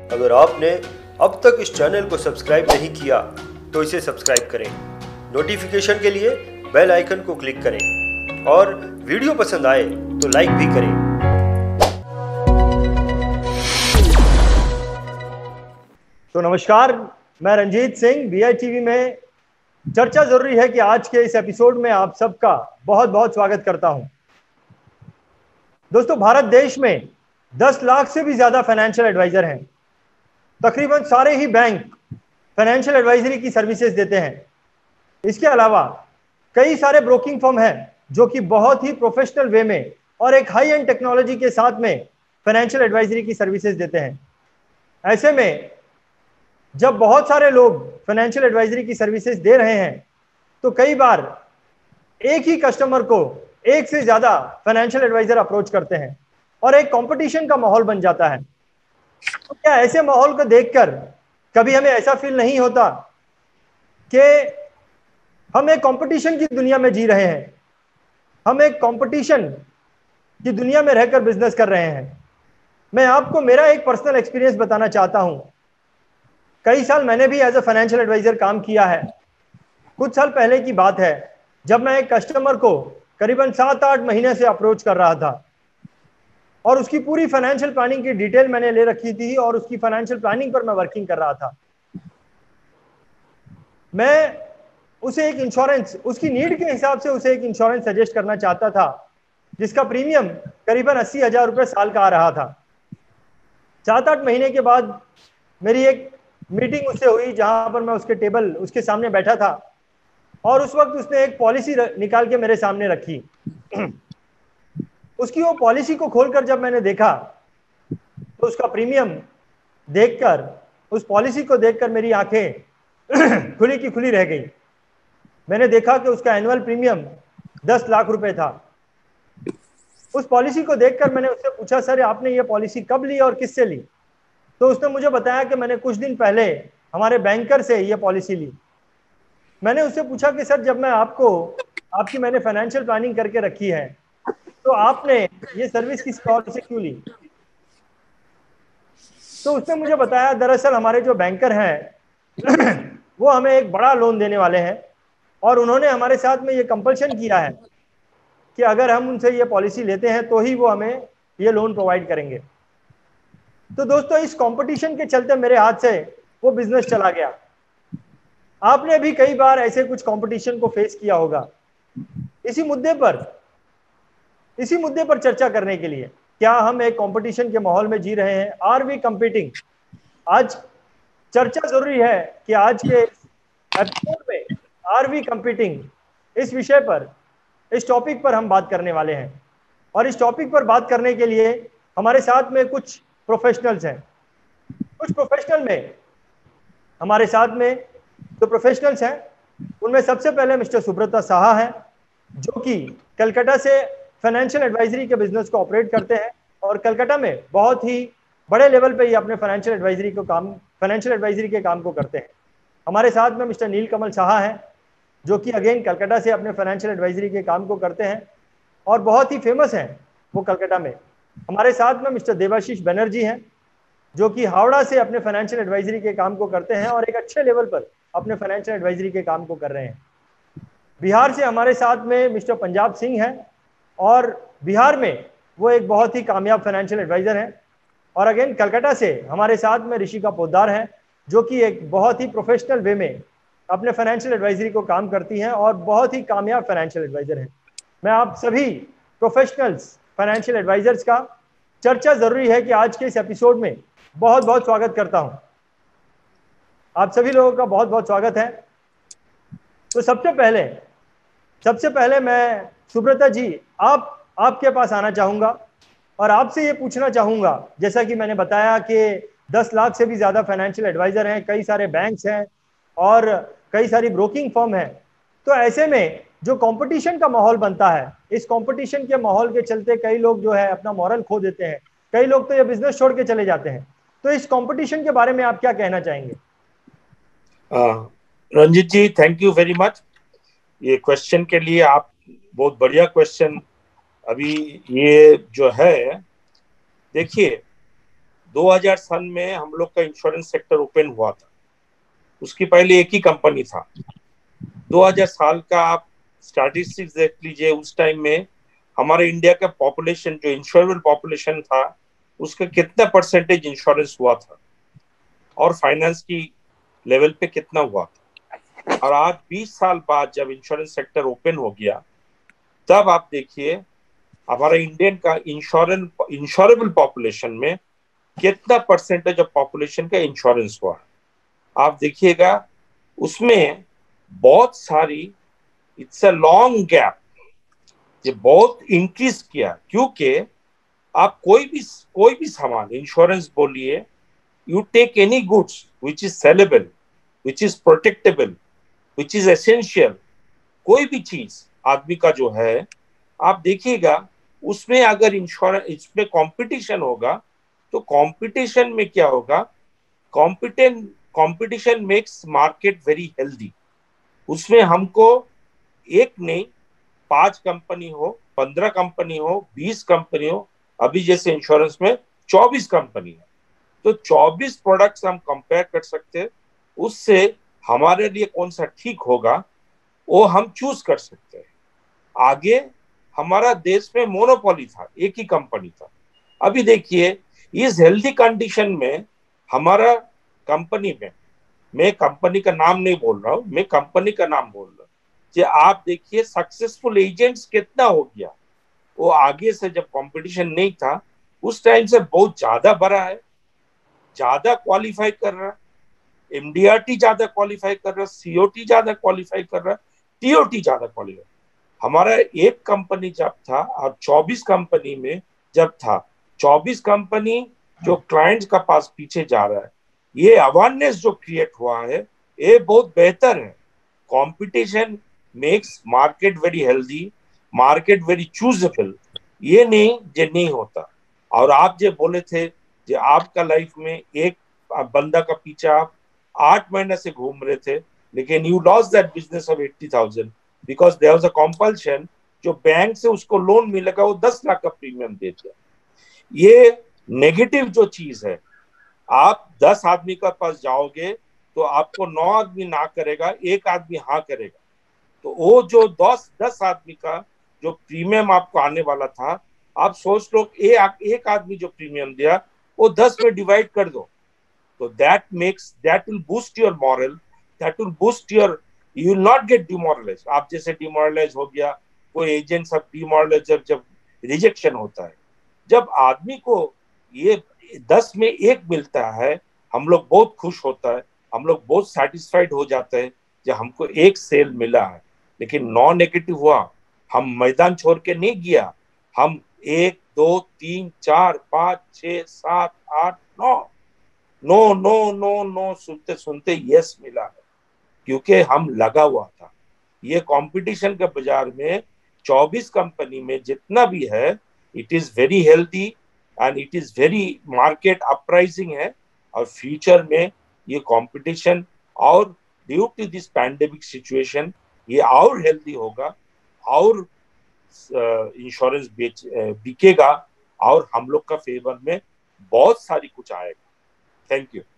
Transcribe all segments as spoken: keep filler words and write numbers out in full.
अगर आपने अब तक इस चैनल को सब्सक्राइब नहीं किया तो इसे सब्सक्राइब करें, नोटिफिकेशन के लिए बेल आइकन को क्लिक करें और वीडियो पसंद आए तो लाइक भी करें। तो नमस्कार, मैं Ranjit Singh B I T V में चर्चा जरूरी है कि आज के इस एपिसोड में आप सबका बहुत बहुत स्वागत करता हूं। दोस्तों, भारत देश में दस लाख से भी ज्यादा फाइनेंशियल एडवाइजर हैं। तकरीबन सारे ही बैंक फाइनेंशियल एडवाइजरी की सर्विसेज देते हैं। इसके अलावा कई सारे ब्रोकिंग फर्म हैं जो कि बहुत ही प्रोफेशनल वे में और एक हाई एंड टेक्नोलॉजी के साथ में फाइनेंशियल एडवाइजरी की सर्विसेज देते हैं। ऐसे में जब बहुत सारे लोग फाइनेंशियल एडवाइजरी की सर्विसेज दे रहे हैं तो कई बार एक ही कस्टमर को एक से ज्यादा फाइनेंशियल एडवाइजर अप्रोच करते हैं और एक कंपटीशन का माहौल बन जाता है। तो क्या ऐसे माहौल को देखकर कभी हमें ऐसा फील नहीं होता कि हम एक कंपटीशन की दुनिया में जी रहे हैं, हम एक कंपटीशन की दुनिया में रहकर बिजनेस कर रहे हैं? मैं आपको मेरा एक पर्सनल एक्सपीरियंस बताना चाहता हूं। कई साल मैंने भी एज अ फाइनेंशियल एडवाइजर काम किया है। कुछ साल पहले की बात है जब मैं एक कस्टमर को करीबन सात आठ महीने से अप्रोच कर रहा था और उसकी पूरी फाइनेंशियल प्लानिंग की डिटेल मैंने ले रखी थी और उसकी फाइनेंशियल प्लानिंग पर मैं वर्किंग कर रहा था। मैं उसे एक इंश्योरेंस, उसकी नीड के हिसाब से उसे एक इंश्योरेंस सजेस्ट करना चाहता था जिसका प्रीमियम करीबन अस्सी हजार रुपये साल का आ रहा था। सात आठ महीने के बाद मेरी एक मीटिंग उससे हुई जहां पर मैं उसके टेबल उसके सामने बैठा था और उस वक्त उसने एक पॉलिसी निकाल के मेरे सामने रखी। उसकी वो पॉलिसी को खोलकर जब मैंने देखा तो उसका प्रीमियम देखकर, उस पॉलिसी को देखकर मेरी आंखें खुली की खुली रह गई। मैंने देखा कि उसका एनुअल प्रीमियम दस लाख रुपए था। उस पॉलिसी को देखकर मैंने उससे पूछा, सर आपने ये पॉलिसी कब ली और किससे ली? तो उसने मुझे बताया कि मैंने कुछ दिन पहले हमारे बैंकर से ये पॉलिसी ली। मैंने उससे पूछा कि सर जब मैं आपको आपकी मैंने फाइनेंशियल प्लानिंग करके रखी है तो आपने ये सर्विस किसी और से क्यों ली? तो उसने मुझे बताया दरअसल हमारे जो बैंकर हैं वो हमें एक बड़ा लोन देने वाले हैं और उन्होंने हमारे साथ में ये कंपल्शन किया है कि अगर हम उनसे ये पॉलिसी लेते हैं तो ही वो हमें ये लोन प्रोवाइड करेंगे। तो दोस्तों, इस कंपटीशन के चलते मेरे हाथ से वो बिजनेस चला गया। आपने भी कई बार ऐसे कुछ कंपटीशन को फेस किया होगा। इसी मुद्दे पर इसी मुद्दे पर चर्चा करने के लिए, क्या हम एक कंपटीशन के माहौल में जी रहे हैं? Are we competing? आज चर्चा जरूरी है कि आज के एपिसोड में आर वी कंपीटिंग, इस विषय पर, इस टॉपिक पर हम बात करने वाले हैं। और इस टॉपिक पर बात करने के लिए हमारे साथ में कुछ प्रोफेशनल्स हैं। कुछ प्रोफेशनल में हमारे साथ में जो प्रोफेशनल्स हैं उनमें सबसे पहले मिस्टर सुब्रता साहा हैं जो कि कलकत्ता से फाइनेंशियल एडवाइजरी के बिजनेस को ऑपरेट करते हैं और कलकत्ता में बहुत ही बड़े लेवल पे ये अपने फाइनेंशियल एडवाइजरी को काम फाइनेंशियल एडवाइजरी के काम को करते हैं। हमारे साथ में मिस्टर नील कमल साहा हैं जो कि अगेन कलकत्ता से अपने फाइनेंशियल एडवाइजरी के काम को करते हैं और बहुत ही फेमस हैं वो कलकत्ता में। हमारे साथ में मिस्टर देवाशीष बनर्जी हैं जो कि हावड़ा से अपने फाइनेंशियल एडवाइजरी के काम को करते हैं और एक अच्छे लेवल पर अपने फाइनेंशियल एडवाइजरी के काम को कर रहे हैं। बिहार से हमारे साथ में मिस्टर पंजाब सिंह हैं और बिहार में वो एक बहुत ही कामयाब फाइनेंशियल एडवाइजर हैं। और अगेन कलकत्ता से हमारे साथ में ऋषिका पोद्दार हैं जो कि एक बहुत ही प्रोफेशनल वे में अपने फाइनेंशियल एडवाइजरी को काम करती हैं और बहुत ही कामयाब फाइनेंशियल एडवाइजर हैं। मैं आप सभी प्रोफेशनल्स फाइनेंशियल एडवाइजर्स का चर्चा जरूरी है कि आज के इस एपिसोड में बहुत बहुत स्वागत करता हूं। आप सभी लोगों का बहुत बहुत स्वागत है। तो सबसे पहले सबसे पहले मैं सुब्रता जी आप आपके पास आना चाहूंगा और आपसे ये पूछना चाहूंगा, जैसा कि मैंने बताया कि दस लाख से भी ज्यादा फाइनेंशियल एडवाइजर हैं, कई सारे बैंक्स हैं और कई सारी ब्रोकिंग फर्म हैं। तो ऐसे में जो कंपटीशन का माहौल बनता है, इस कंपटीशन के माहौल के चलते कई लोग जो है अपना मॉरल खो देते हैं, कई लोग तो ये बिजनेस छोड़ के चले जाते हैं। तो इस कंपटीशन के बारे में आप क्या कहना चाहेंगे? Ranjit ji, thank you very much ये क्वेश्चन के लिए। आप बहुत बढ़िया क्वेश्चन। अभी ये जो है, देखिए दो हज़ार सन में हम लोग का इंश्योरेंस सेक्टर ओपन हुआ था, उसकी पहले एक ही कंपनी था। दो हज़ार साल का आप स्टैटिस्टिक्स देख लीजिए, उस टाइम में हमारे इंडिया का पॉपुलेशन, जो इंश्योरेबल पॉपुलेशन था, उसका कितना परसेंटेज इंश्योरेंस हुआ था और फाइनेंस की लेवल पे कितना हुआ था। और आज बीस साल बाद जब इंश्योरेंस सेक्टर ओपन हो गया, तब आप देखिए हमारा इंडियन का इंश्योरेंस इंश्योरेबल पॉपुलेशन में कितना परसेंटेज ऑफ पॉपुलेशन का इंश्योरेंस हुआ। आप देखिएगा उसमें बहुत सारी, इट्स अ लॉन्ग गैप, ये बहुत इंक्रीज किया, क्योंकि आप कोई भी कोई भी सामान, इंश्योरेंस बोलिए, you take any goods which is sellable, which is protectable, which is essential, कोई भी चीज आदमी का जो है, आप देखिएगा उसमें अगर इंश्योरेंस, इसमें कंपटीशन होगा, तो कंपटीशन में क्या होगा, competent competition makes market very healthy. उसमें हमको एक नहीं, पांच कंपनी हो, पंद्रह कंपनी हो, बीस कंपनी हो, अभी जैसे इंश्योरेंस में चौबीस कंपनी है, तो चौबीस प्रोडक्ट्स हम कंपेयर कर सकते हैं, उससे हमारे लिए कौन सा ठीक होगा वो हम चूज कर सकते हैं। आगे हमारा देश में मोनोपोली था, एक ही कंपनी था। अभी देखिए इस हेल्दी कंडीशन में हमारा कंपनी में, मैं कंपनी का नाम नहीं बोल रहा हूं, मैं कंपनी का नाम बोल रहा हूं, कि आप देखिए सक्सेसफुल एजेंट्स कितना हो गया। वो आगे से जब कंपटीशन नहीं था उस टाइम से बहुत ज्यादा बढ़ा है, ज्यादा क्वालिफाई कर रहा है, एमडीआरटी ज्यादा क्वालिफाई कर रहा है, सीओटी ज्यादा क्वालिफाई कर रहा है, टीओटी ज्यादा क्वालिफाई। हमारा एक कंपनी जब था और चौबीस कंपनी में जब था, चौबीस कंपनी जो क्लाइंट्स का पास पीछे जा रहा है, ये अवेयरनेस जो क्रिएट हुआ है ये बहुत बेहतर है। Competition makes market very healthy, market very choosable, ये नहीं जे नहीं होता। और आप जो बोले थे कि आपका लाइफ में एक बंदा का पीछे आप आठ महीने से घूम रहे थे, लेकिन you lost that business of eighty thousand because there was a compulsion, जो बैंक से उसको लोन मिलेगा वो दस लाख का प्रीमियम देते हैं। ये नेगेटिव जो चीज है, आप दस आदमी के पास जाओगे तो आपको नौ आदमी ना करेगा, एक आदमी हाँ करेगा। तो वो जो दस दस आदमी का जो प्रीमियम आपको आने वाला था, आप सोच लो एक एक आदमी जो प्रीमियम दिया वो दस में डिवाइड कर दो, तो that makes that will boost your morale, that will boost your, you will not get demoralise. आप जैसे डिमोरलाइज हो गया कोई एजेंट, सब डिमोरलाइज जब जब रिजेक्शन होता है, जब आदमी को ये दस में एक मिलता है, हम लोग बहुत खुश होता है, हम लोग बहुत सेटिस्फाइड हो जाते हैं जब हमको एक सेल मिला है। लेकिन नॉन नेगेटिव हुआ, हम मैदान छोड़ के नहीं गया, हम एक दो तीन चार पांच छह सात आठ नौ नो नो नो नो सुनते सुनते यस मिला है, क्योंकि हम लगा हुआ था। ये कंपटीशन के बाजार में चौबीस कंपनी में जितना भी है, it is very healthy and it is very market uprising है। और फ्यूचर में ये कंपटीशन और due to this pandemic situation ये और हेल्दी होगा, और इंश्योरेंस बेच बिकेगा, और हम लोग का फेवर में बहुत सारी कुछ आएगा। Thank you.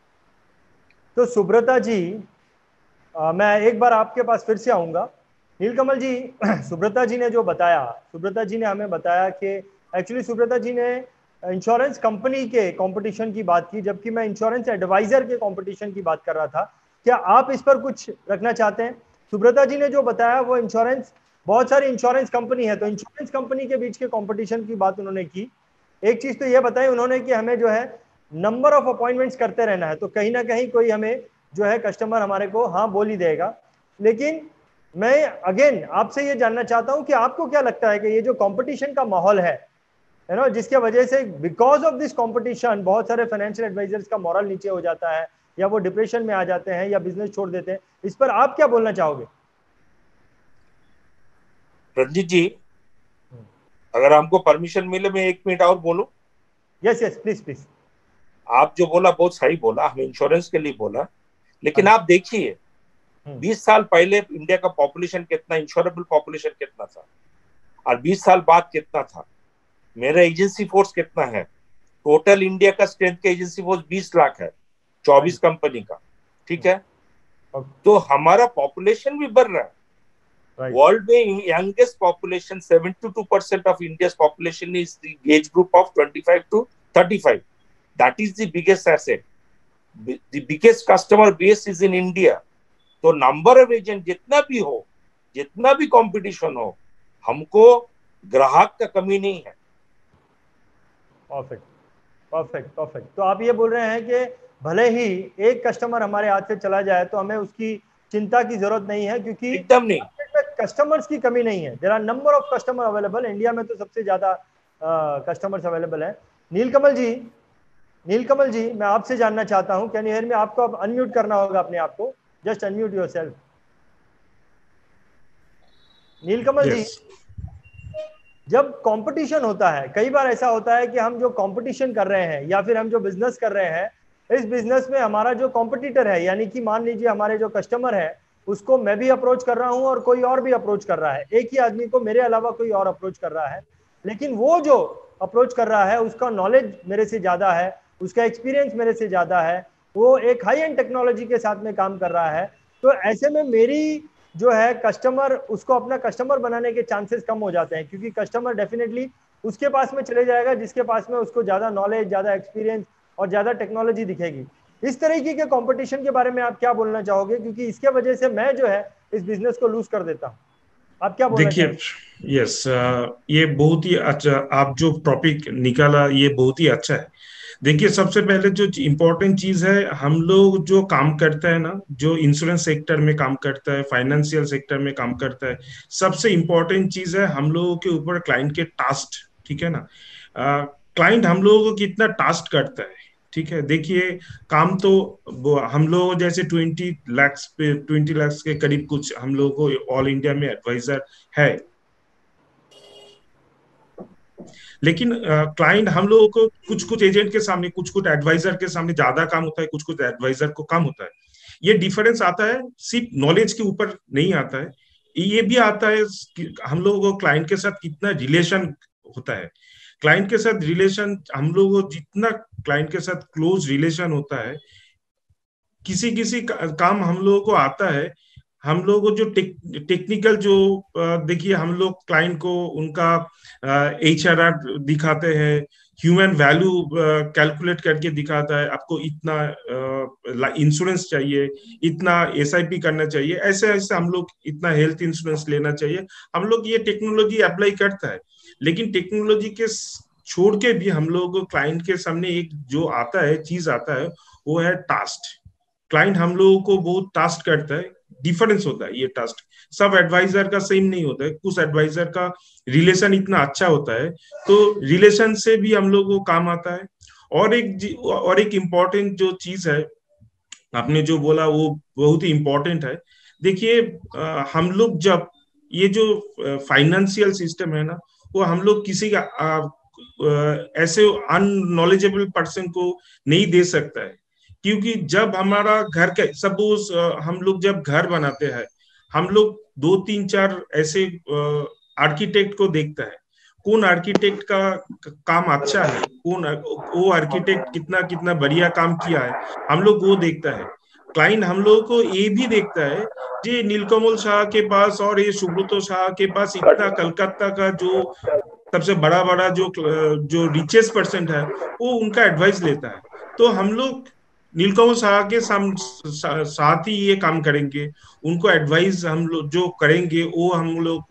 तो सुब्रता जी, आ, मैं एक बार आपके पास फिर से आऊँगा। नीलकमल जी, सुब्रता जी ने जो बताया, सुब्रता जी ने हमें बताया कि एक्चुअली सुब्रता जी ने इंश्योरेंस कंपनी के कंपटीशन की बात की, जबकि मैं इंश्योरेंस एडवाइजर के कंपटीशन की बात कर रहा था। क्या आप इस पर कुछ रखना चाहते हैं? सुब्रता जी ने जो बताया वो इंश्योरेंस, बहुत सारी इंश्योरेंस कंपनी है, तो इंश्योरेंस कंपनी के बीच के कंपटीशन की बात उन्होंने की। एक चीज तो ये बताई उन्होंने कि हमें जो है नंबर ऑफ अपॉइंटमेंट्स करते रहना है, तो कहीं ना कहीं कोई हमें जो है कस्टमर हमारे को हाँ बोल ही देगा। लेकिन मैं अगेन आपसे ये जानना चाहता हूं कि आपको क्या लगता है कि ये जो कंपटीशन का माहौल है है ना, जिसके वजह से बिकॉज ऑफ दिस कंपटीशन बहुत सारे फाइनेंशियल एडवाइजर्स का मॉरल नीचे हो जाता है, या वो डिप्रेशन में आ जाते हैं, या बिजनेस छोड़ देते हैं, इस पर आप क्या बोलना चाहोगे? रंजीत जी, अगर हमको परमिशन मिले मैं एक मिनट और बोलूं? Yes yes please please. आप जो बोला बहुत सही बोला, हम इंश्योरेंस के लिए बोला, लेकिन आप देखिए बीस साल पहले इंडिया का पॉपुलेशन कितना, इंश्योरेबल पॉपुलेशन कितना था, और बीस साल बाद कितना था, मेरा एजेंसी फोर्स कितना है, टोटल इंडिया का स्ट्रेंथ का एजेंसी फोर्स बीस लाख है, चौबीस कंपनी का, ठीक है। तो हमारा पॉपुलेशन भी बढ़ रहा है। वर्ल्ड में youngest population seventy two percent of India population is the age group of twenty five to thirty five. That is the biggest asset, the biggest customer base is in India. तो number of agent जितना भी हो, जितना भी competition हो, हमको ग्राहक का कमी नहीं है। Perfect perfect perfect. तो आप ये बोल रहे हैं कि भले ही एक कस्टमर हमारे हाथ से चला जाए तो हमें उसकी चिंता की जरूरत नहीं है, क्योंकि एकदम नहीं, कस्टमर्स की कमी नहीं है। There are number of customer available. India में तो सबसे ज्यादा कस्टमर्स अवेलेबल है। नीलकमल जी, नीलकमल जी, मैं आपसे जानना चाहता हूं, कैन यू हियर मी? आपको अब अनम्यूट करना होगा अपने आप को, just unmute yourself. Neelkamal yes. Ji, जब कंपटीशन होता है, कई बार ऐसा होता है कि हम जो कंपटीशन कर रहे हैं या फिर हम जो बिजनेस कर रहे हैं, इस बिजनेस में हमारा जो कंपटीटर है, यानी कि मान लीजिए हमारे जो कस्टमर है, उसको मैं भी अप्रोच कर रहा हूं और कोई और भी अप्रोच कर रहा है। एक ही आदमी को मेरे अलावा कोई और अप्रोच कर रहा है, लेकिन वो जो अप्रोच कर रहा है उसका नॉलेज मेरे से ज्यादा है, उसका एक्सपीरियंस मेरे से ज्यादा है, वो एक हाई एंड टेक्नोलॉजी के साथ में काम कर रहा है। तो ऐसे में मेरी जो है कस्टमर, उसको अपना कस्टमर बनाने के चांसेस कम हो जाते हैं, क्योंकि कस्टमर डेफिनेटली उसके पास में चले जाएगा जिसके पास में उसको ज्यादा नॉलेज, ज्यादा एक्सपीरियंस और ज्यादा टेक्नोलॉजी दिखेगी। इस तरीके के कंपटीशन के बारे में आप क्या बोलना चाहोगे? क्योंकि इसके वजह से मैं जो है इस बिजनेस को लूज कर देता हूँ। आप क्या बोलना देखिए, यस, ये बहुत ही अच्छा आप जो टॉपिक निकाला, ये बहुत ही अच्छा है। देखिए, सबसे पहले जो इम्पोर्टेंट चीज है, हम लोग जो काम करते हैं ना, जो इंश्योरेंस सेक्टर में काम करता है, फाइनेंशियल सेक्टर में काम करता है, सबसे इम्पोर्टेंट चीज है हम लोगों के ऊपर क्लाइंट के टास्क, ठीक है ना। क्लाइंट हम लोगों को कितना टास्क करता है, ठीक है। देखिए, काम तो हम लोग जैसे ट्वेंटी लाख पे ट्वेंटी लाख के करीब कुछ हम लोगों को ऑल इंडिया में एडवाइजर है, लेकिन क्लाइंट uh, हम लोगों को कुछ कुछ एजेंट के सामने, कुछ कुछ एडवाइजर के सामने ज्यादा काम होता है, कुछ कुछ एडवाइजर को कम होता है। ये डिफरेंस आता है, सिर्फ नॉलेज के ऊपर नहीं आता है, ये भी आता है कि हम लोगों को क्लाइंट के साथ कितना रिलेशन होता है। क्लाइंट के साथ रिलेशन, हम लोगों को जितना क्लाइंट के साथ क्लोज रिलेशन होता है, किसी किसी का, काम हम लोगों को आता है, हम लोग को जो टेक, टेक्निकल जो देखिए, हम लोग क्लाइंट को उनका एच आर आर दिखाते हैं, ह्यूमन वैल्यू कैलकुलेट करके दिखाता है, आपको इतना इंश्योरेंस चाहिए, इतना एस आई पी करना चाहिए, ऐसे ऐसे हम लोग इतना हेल्थ इंश्योरेंस लेना चाहिए, हम लोग ये टेक्नोलॉजी अप्लाई करता है। लेकिन टेक्नोलॉजी के छोड़ के भी हम लोग क्लाइंट के सामने एक जो आता है, चीज आता है, वो है टास्क। क्लाइंट हम लोगों को बहुत टास्क करता है, डिफरेंस होता है। ये टास्क सब एडवाइजर का सेम नहीं होता है, कुछ एडवाइजर का रिलेशन इतना अच्छा होता है, तो रिलेशन से भी हम लोगों को काम आता है। और एक और एक इम्पोर्टेंट जो चीज है आपने जो बोला, वो बहुत ही इम्पोर्टेंट है। देखिए, हम लोग जब ये जो फाइनेंशियल सिस्टम है ना, वो हम लोग किसी का आ, ऐसे अननॉलेजेबल पर्सन को नहीं दे सकता है, क्योंकि जब हमारा घर का सपोज हम लोग जब घर बनाते हैं, हम लोग दो तीन चार ऐसे आर्किटेक्ट को देखता है, कौन आर्किटेक्ट का काम अच्छा है, कौन वो आर्किटेक्ट कितना कितना बढ़िया काम किया है, हम लोग वो देखता है। क्लाइंट हम लोगों को ये भी देखता है, जी नीलकमल शाह के पास और ये सुब्रतो शाह के पास इतना कलकत्ता का जो सबसे बड़ा बड़ा जो जो रिचेस्ट पर्सन है, वो उनका एडवाइस लेता है। तो हम लोग नीलकमल शाह के सा, साथ ही ये काम करेंगे, उनको एडवाइस हम लोग जो करेंगे वो हम लोग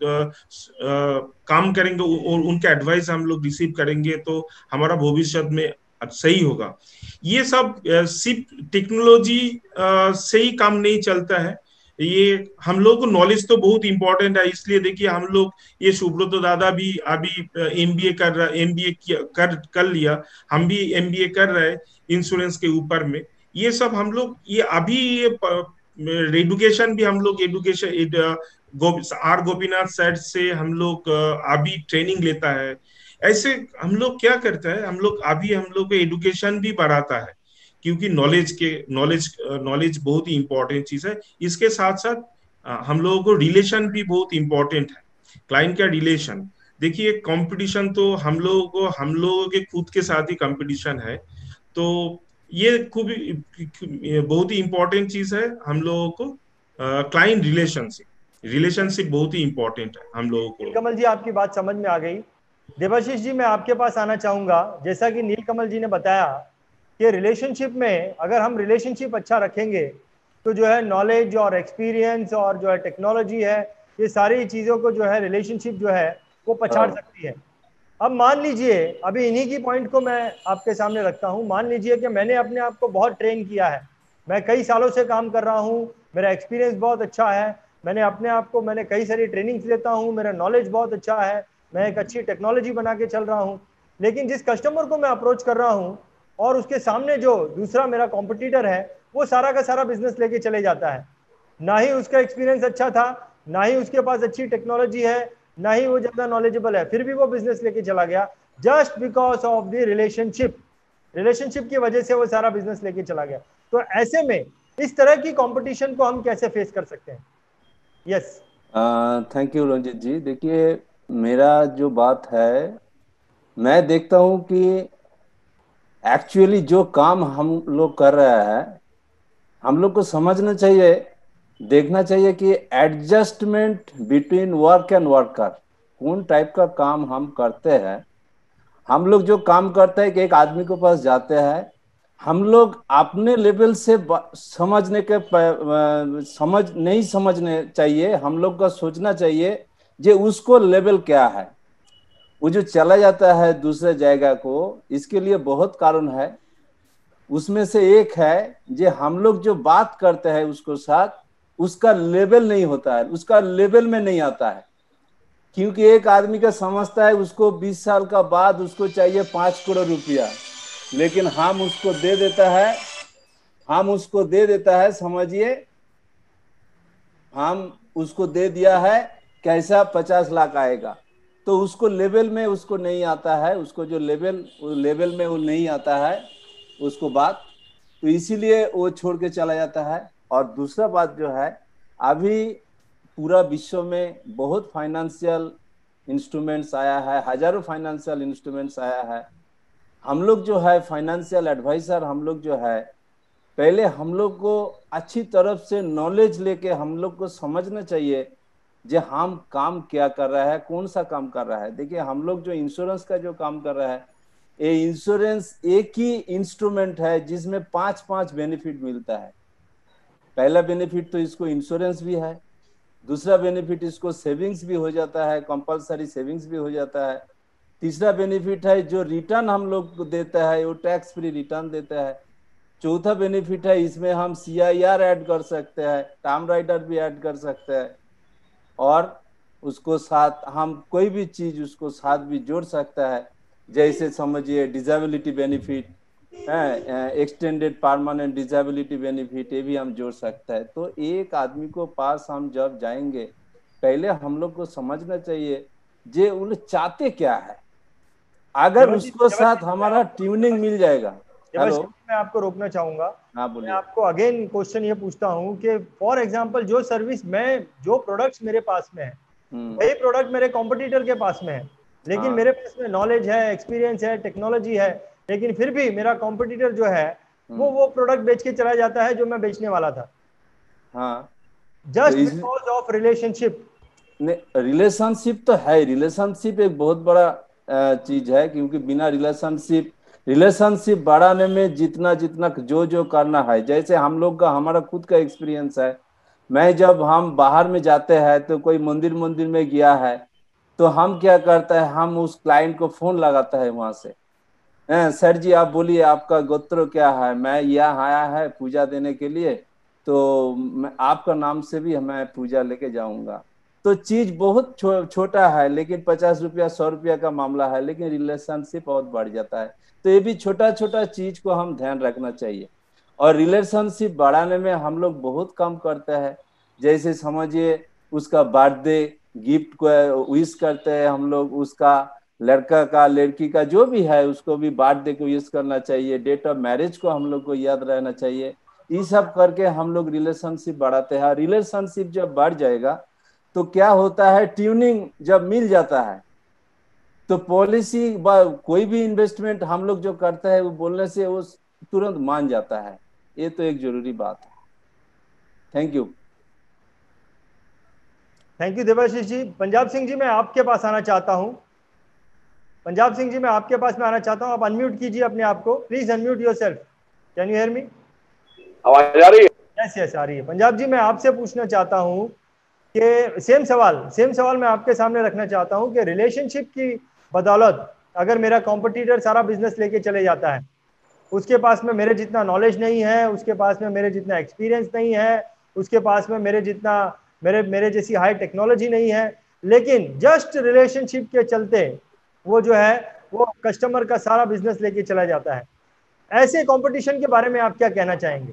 काम करेंगे और उनका एडवाइस हम लोग रिसीव करेंगे, तो हमारा भविष्य में सही होगा। ये सब सिर्फ टेक्नोलॉजी से ही काम नहीं चलता है, ये हम लोग को नॉलेज तो बहुत इंपॉर्टेंट है। इसलिए देखिए, हम लोग ये सुब्रतो दादा भी अभी एमबीए कर रहा एमबीए कर कर लिया, हम भी एमबीए कर रहे हैं इंश्योरेंस के ऊपर में। ये सब हम लोग ये अभी ये एडुकेशन भी हम लोग एडुकेशन आर गोपीनाथ सर से हम लोग अभी ट्रेनिंग लेता है। ऐसे हम लोग क्या करता है, हम लोग अभी हम लोग एडुकेशन भी बढ़ाता है, क्योंकि नॉलेज के नॉलेज नॉलेज बहुत ही इंपॉर्टेंट चीज है। इसके साथ साथ हम लोगों को रिलेशन भी बहुत इंपॉर्टेंट है, क्लाइंट का रिलेशन। देखिए कंपटीशन तो हम लोगों को हम लोगों के खुद के साथ ही कंपटीशन है। तो ये खूब बहुत ही इंपॉर्टेंट चीज है हम लोगों को। क्लाइंट रिलेशनशिप रिलेशनशिप बहुत ही इंपॉर्टेंट है हम लोगों को। नीलकमल जी, आपकी बात समझ में आ गई। देवाशीष जी, मैं आपके पास आना चाहूंगा। जैसा कि नीलकमल जी ने बताया कि रिलेशनशिप में अगर हम रिलेशनशिप अच्छा रखेंगे तो जो है नॉलेज और एक्सपीरियंस और जो है टेक्नोलॉजी है, ये सारी चीज़ों को जो है रिलेशनशिप जो है वो पछाड़ सकती है। अब मान लीजिए, अभी इन्हीं की पॉइंट को मैं आपके सामने रखता हूं। मान लीजिए कि मैंने अपने आप को बहुत ट्रेन किया है, मैं कई सालों से काम कर रहा हूं, मेरा एक्सपीरियंस बहुत अच्छा है, मैंने अपने आप को मैंने कई सारी ट्रेनिंग्स लेता हूं, मेरा नॉलेज बहुत अच्छा है, मैं एक अच्छी टेक्नोलॉजी बना के चल रहा हूं। लेकिन जिस कस्टमर को मैं अप्रोच कर रहा हूं और उसके सामने जो दूसरा मेरा कॉम्पिटिटर है, वो सारा का सारा बिजनेस लेके चले जाता है। ना ही उसका एक्सपीरियंस अच्छा था, ना ही उसके पास अच्छी टेक्नोलॉजी है, ना ही वो ज्यादा नॉलेजेबल है, फिर भी वो बिजनेस लेके चला गया just because of the relationship. Relationship की वजह से वो सारा बिजनेस लेके चला गया। तो ऐसे में इस तरह की कंपटीशन को हम कैसे फेस कर सकते हैं? Yes. Thank you Ranjit ji. देखिए, मेरा जो बात है, मैं देखता हूं कि एक्चुअली जो काम हम लोग कर रहे हैं, हम लोग को समझना चाहिए, देखना चाहिए कि adjustment between work and worker, कौन टाइप का काम हम करते हैं। हम लोग जो काम करते हैं कि एक आदमी के पास जाते हैं, हम लोग अपने लेवल से समझने के समझ नहीं समझने चाहिए, हम लोग का सोचना चाहिए जे उसको लेवल क्या है। वो जो चला जाता है दूसरे जगह को, इसके लिए बहुत कारण है। उसमें से एक है जे हम लोग जो बात करते हैं उसको साथ, उसका लेवल नहीं होता है, उसका लेवल में नहीं आता है। क्योंकि एक आदमी का समझता है उसको बीस साल का बाद उसको चाहिए पांच करोड़ रुपया, लेकिन हम उसको दे देता है हम उसको दे देता है समझिए, हम उसको दे दिया है कैसा पचास लाख आएगा। तो उसको लेवल में उसको नहीं आता है, उसको जो लेवल लेवल में वो नहीं आता है उसको बात, तो इसीलिए वो छोड़ के चला जाता है। और दूसरा बात जो है, अभी पूरा विश्व में बहुत फाइनेंशियल इंस्ट्रूमेंट्स आया है, हजारों फाइनेंशियल इंस्ट्रूमेंट्स आया है। हम लोग जो है फाइनेंशियल एडवाइजर, हम लोग जो है पहले हम लोग को अच्छी तरफ से नॉलेज लेके हम लोग को समझना चाहिए जो हम काम क्या कर रहा है, कौन सा काम कर रहा है। देखिए, हम लोग जो इंश्योरेंस का जो काम कर रहा है, ये इंश्योरेंस एक ही इंस्ट्रूमेंट है जिसमें पांच पांच बेनिफिट मिलता है। पहला बेनिफिट तो इसको इंश्योरेंस भी है, दूसरा बेनिफिट इसको सेविंग्स भी हो जाता है, कंपलसरी सेविंग्स भी हो जाता है। तीसरा बेनिफिट है जो रिटर्न हम लोग को देता है वो टैक्स फ्री रिटर्न देता है। चौथा बेनिफिट है इसमें हम सी आई आर ऐड कर सकते हैं, टर्म राइटर भी ऐड कर सकते हैं, और उसको साथ हम कोई भी चीज उसको साथ भी जोड़ सकता है। जैसे समझिए disability benefit, extended permanent disability benefit, ये भी हम जोड़ सकते हैं। तो एक आदमी को पास हम जब जाएंगे, पहले हम लोग को समझना चाहिए जे उन चाहते क्या है। अगर उसको साथ हमारा ट्यूनिंग मिल जाएगा। हेलो, मैं आपको रोकना चाहूंगा। हाँ मैं बोलिए। आपको अगेन क्वेश्चन ये पूछता हूँ कि फॉर एग्जांपल जो सर्विस मैं, जो प्रोडक्ट्स मेरे पास में है, वही प्रोडक्ट मेरे कॉम्पिटिटर के पास में है, लेकिन हाँ। मेरे पास में नॉलेज है, एक्सपीरियंस है, टेक्नोलॉजी है, लेकिन फिर भी मेरा कॉम्पिटिटर जो है वो वो प्रोडक्ट बेच के चला जाता है जो मैं बेचने वाला था। हाँ, just because of relationship. Relationship तो है, रिलेशनशिप एक बहुत बड़ा चीज है, क्योंकि बिना रिलेशनशिप रिलेशनशिप बढ़ाने में जितना जितना जो जो करना है, जैसे हम लोग का हमारा खुद का एक्सपीरियंस है। मैं जब हम बाहर में जाते हैं तो कोई मंदिर मंदिर में गया है तो हम क्या करता है, हम उस क्लाइंट को फोन लगाता है वहां से, सर जी आप बोलिए आपका गोत्र क्या है, मैं यहाँ आया है पूजा देने के लिए, तो मैं आपका नाम से भी मैं पूजा लेके जाऊंगा। तो चीज बहुत छो, छोटा है, लेकिन पचास रुपया सौ रुपया का मामला है, लेकिन रिलेशनशिप बहुत बढ़ जाता है। तो ये भी छोटा छोटा चीज को हम ध्यान रखना चाहिए। और रिलेशनशिप बढ़ाने में हम लोग बहुत काम करते हैं। जैसे समझिए उसका बर्थडे गिफ्ट को विश करते हैं हम लोग, उसका लड़का का लड़की का जो भी है उसको भी बर्थडे को विश करना चाहिए, डेट ऑफ मैरिज को हम लोग को याद रहना चाहिए। ये सब करके हम लोग रिलेशनशिप बढ़ाते हैं। रिलेशनशिप जब बढ़ जाएगा तो क्या होता है, ट्यूनिंग जब मिल जाता है तो पॉलिसी कोई भी इन्वेस्टमेंट हम लोग जो करते हैं वो बोलने से वो तुरंत मान जाता है, ये तो एक जरूरी बात है। Thank you. Thank you Devashish ji. Punjab Singh ji मैं आपके पास आना चाहता हूं। पंजाब सिंह जी मैं आपके पास में आना चाहता हूं, आप अनम्यूट कीजिए अपने आप को, please unmute yourself. Can you hear me? आवाज आ रही है? यस यस आ रही है। पंजाब जी मैं आपसे पूछना चाहता हूं कि सेम सवाल सेम सवाल मैं आपके सामने रखना चाहता हूं कि रिलेशनशिप की बदौलत अगर मेरा कॉम्पिटिटर सारा बिजनेस लेके चले जाता है, उसके पास में मेरे जितना नॉलेज नहीं है, उसके पास में मेरे जितना एक्सपीरियंस नहीं है, उसके पास में मेरे जितना मेरे मेरे जैसी हाई टेक्नोलॉजी नहीं है, लेकिन जस्ट रिलेशनशिप के चलते वो जो है वो कस्टमर का सारा बिजनेस लेके चला जाता है, ऐसे कंपटीशन के बारे में आप क्या कहना चाहेंगे?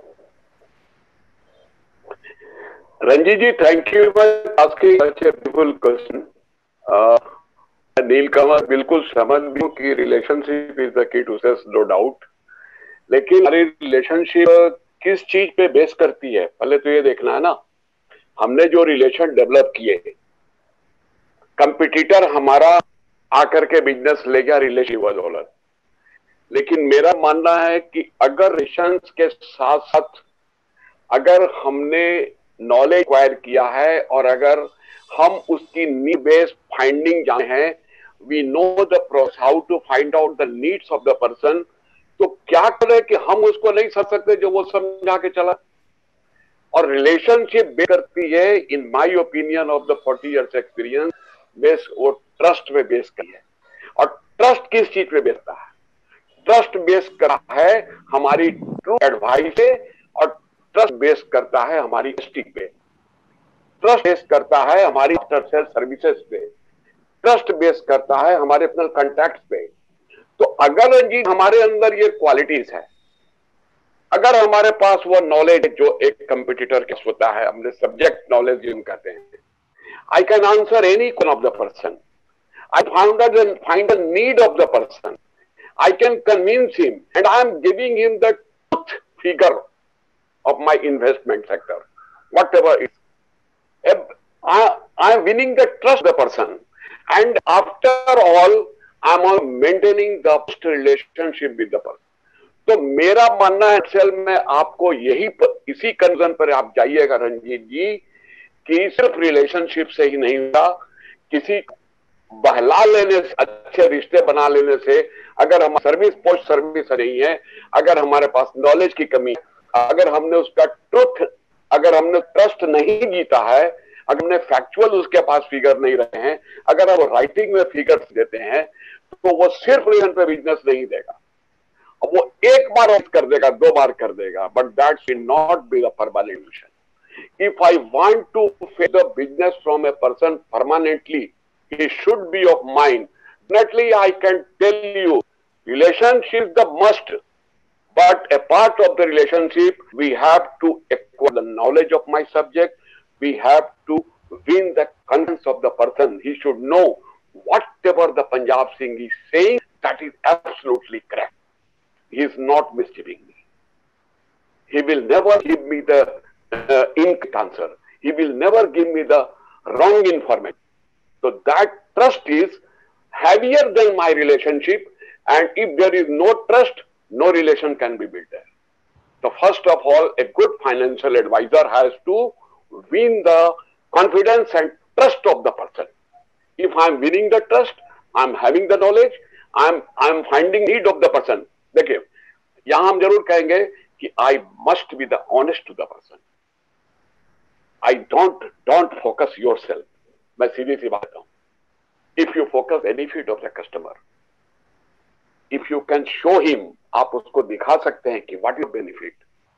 Ranjit ji, thank you for asking such a beautiful question. Neelkamal बिल्कुल समझ भी कि relationship is the key to success, no doubt. लेकिन हमारी रिलेशनशिप किस चीज पे बेस करती है, पहले तो ये देखना है ना। हमने जो रिलेशन डेवलप किए, कंपटीटर हमारा आकर के बिजनेस ले गया रिलेशनशिप बदौलत, लेकिन मेरा मानना है कि अगर रिलेशन के साथ साथ अगर हमने नॉलेज एक्वायर किया है और अगर हम उसकी नीड बेस्ड फाइंडिंग जाने हैं, we know the process how to find out the needs of the person, तो क्या करें कि हम उसको नहीं समझ सकते जो वो समझा के चला। और रिलेशनशिप बेस करती है, in my opinion of the forty years experience, base वो ट्रस्ट पे बेस करती है। और ट्रस्ट किस चीज पे बेसता है? ट्रस्ट बेस करा है हमारी ट्रू एडवाइस पे, और ट्रस्ट बेस करता है हमारी स्टिक पे, ट्रस्ट बेस करता है हमारी आफ्टर सेल सर्विसेज पे, ट्रस्ट बेस करता है हमारे अपने कॉन्टैक्ट्स पे। तो अगर जी हमारे अंदर ये क्वालिटीज है, अगर हमारे पास वो नॉलेज जो एक कंपटीटर के होता है, हमने सब्जेक्ट नॉलेज जिम कहते हैं, I can answer any question of the person, I found the find the need of the person, I can convince him, and I am giving him the truth figure of my investment sector, whatever it is. I, I am winning the trust of the person, and after all, I am maintaining the relationship with the person. तो मेरा मानना है cell में आपको यही इसी कंजन पर आप जाइएगा रंजीत जी, कि सिर्फ रिलेशनशिप से ही नहीं होता, किसी बहला लेने से, अच्छे रिश्ते बना लेने से, अगर हम सर्विस पोस्ट सर्विस नहीं है, अगर हमारे पास नॉलेज की कमी, अगर हमने उसका ट्रुथ, अगर हमने ट्रस्ट नहीं जीता है, अगर हमने फैक्चुअल उसके पास फिगर नहीं रहे हैं, अगर हम राइटिंग में फिगर्स देते हैं, तो वो सिर्फ रिलेशन पे बिजनेस नहीं देगा। अब वो एक बार ऑफ कर देगा, दो बार कर देगा, but that should not be the permanent solution. If I want to face the business from a person permanently, he should be of mine. Definitely, I can tell you, relationship is the must, but a part of the relationship, we have to acquire the knowledge of my subject. We have to win the confidence of the person. He should know whatever the Punjab Singh is saying, that is absolutely correct. He is not misleading me. He will never give me the uh, incorrect answer. He will never give me the wrong information. So that trust is heavier than my relationship, and if there is no trust, no relation can be built there. So first of all, a good financial advisor has to win the confidence and trust of the person. If I am winning the trust, I am having the knowledge, I am I am finding need of the person. देखिए, यहाँ हम जरूर कहेंगे कि I must be the honest to the person. I don't don't focus yourself. मैं सीधी सी बात हूं, if you focus benefit of the customer, if you can show him, आप उसको दिखा सकते हैं कि व्हाट इज बेनिफिट,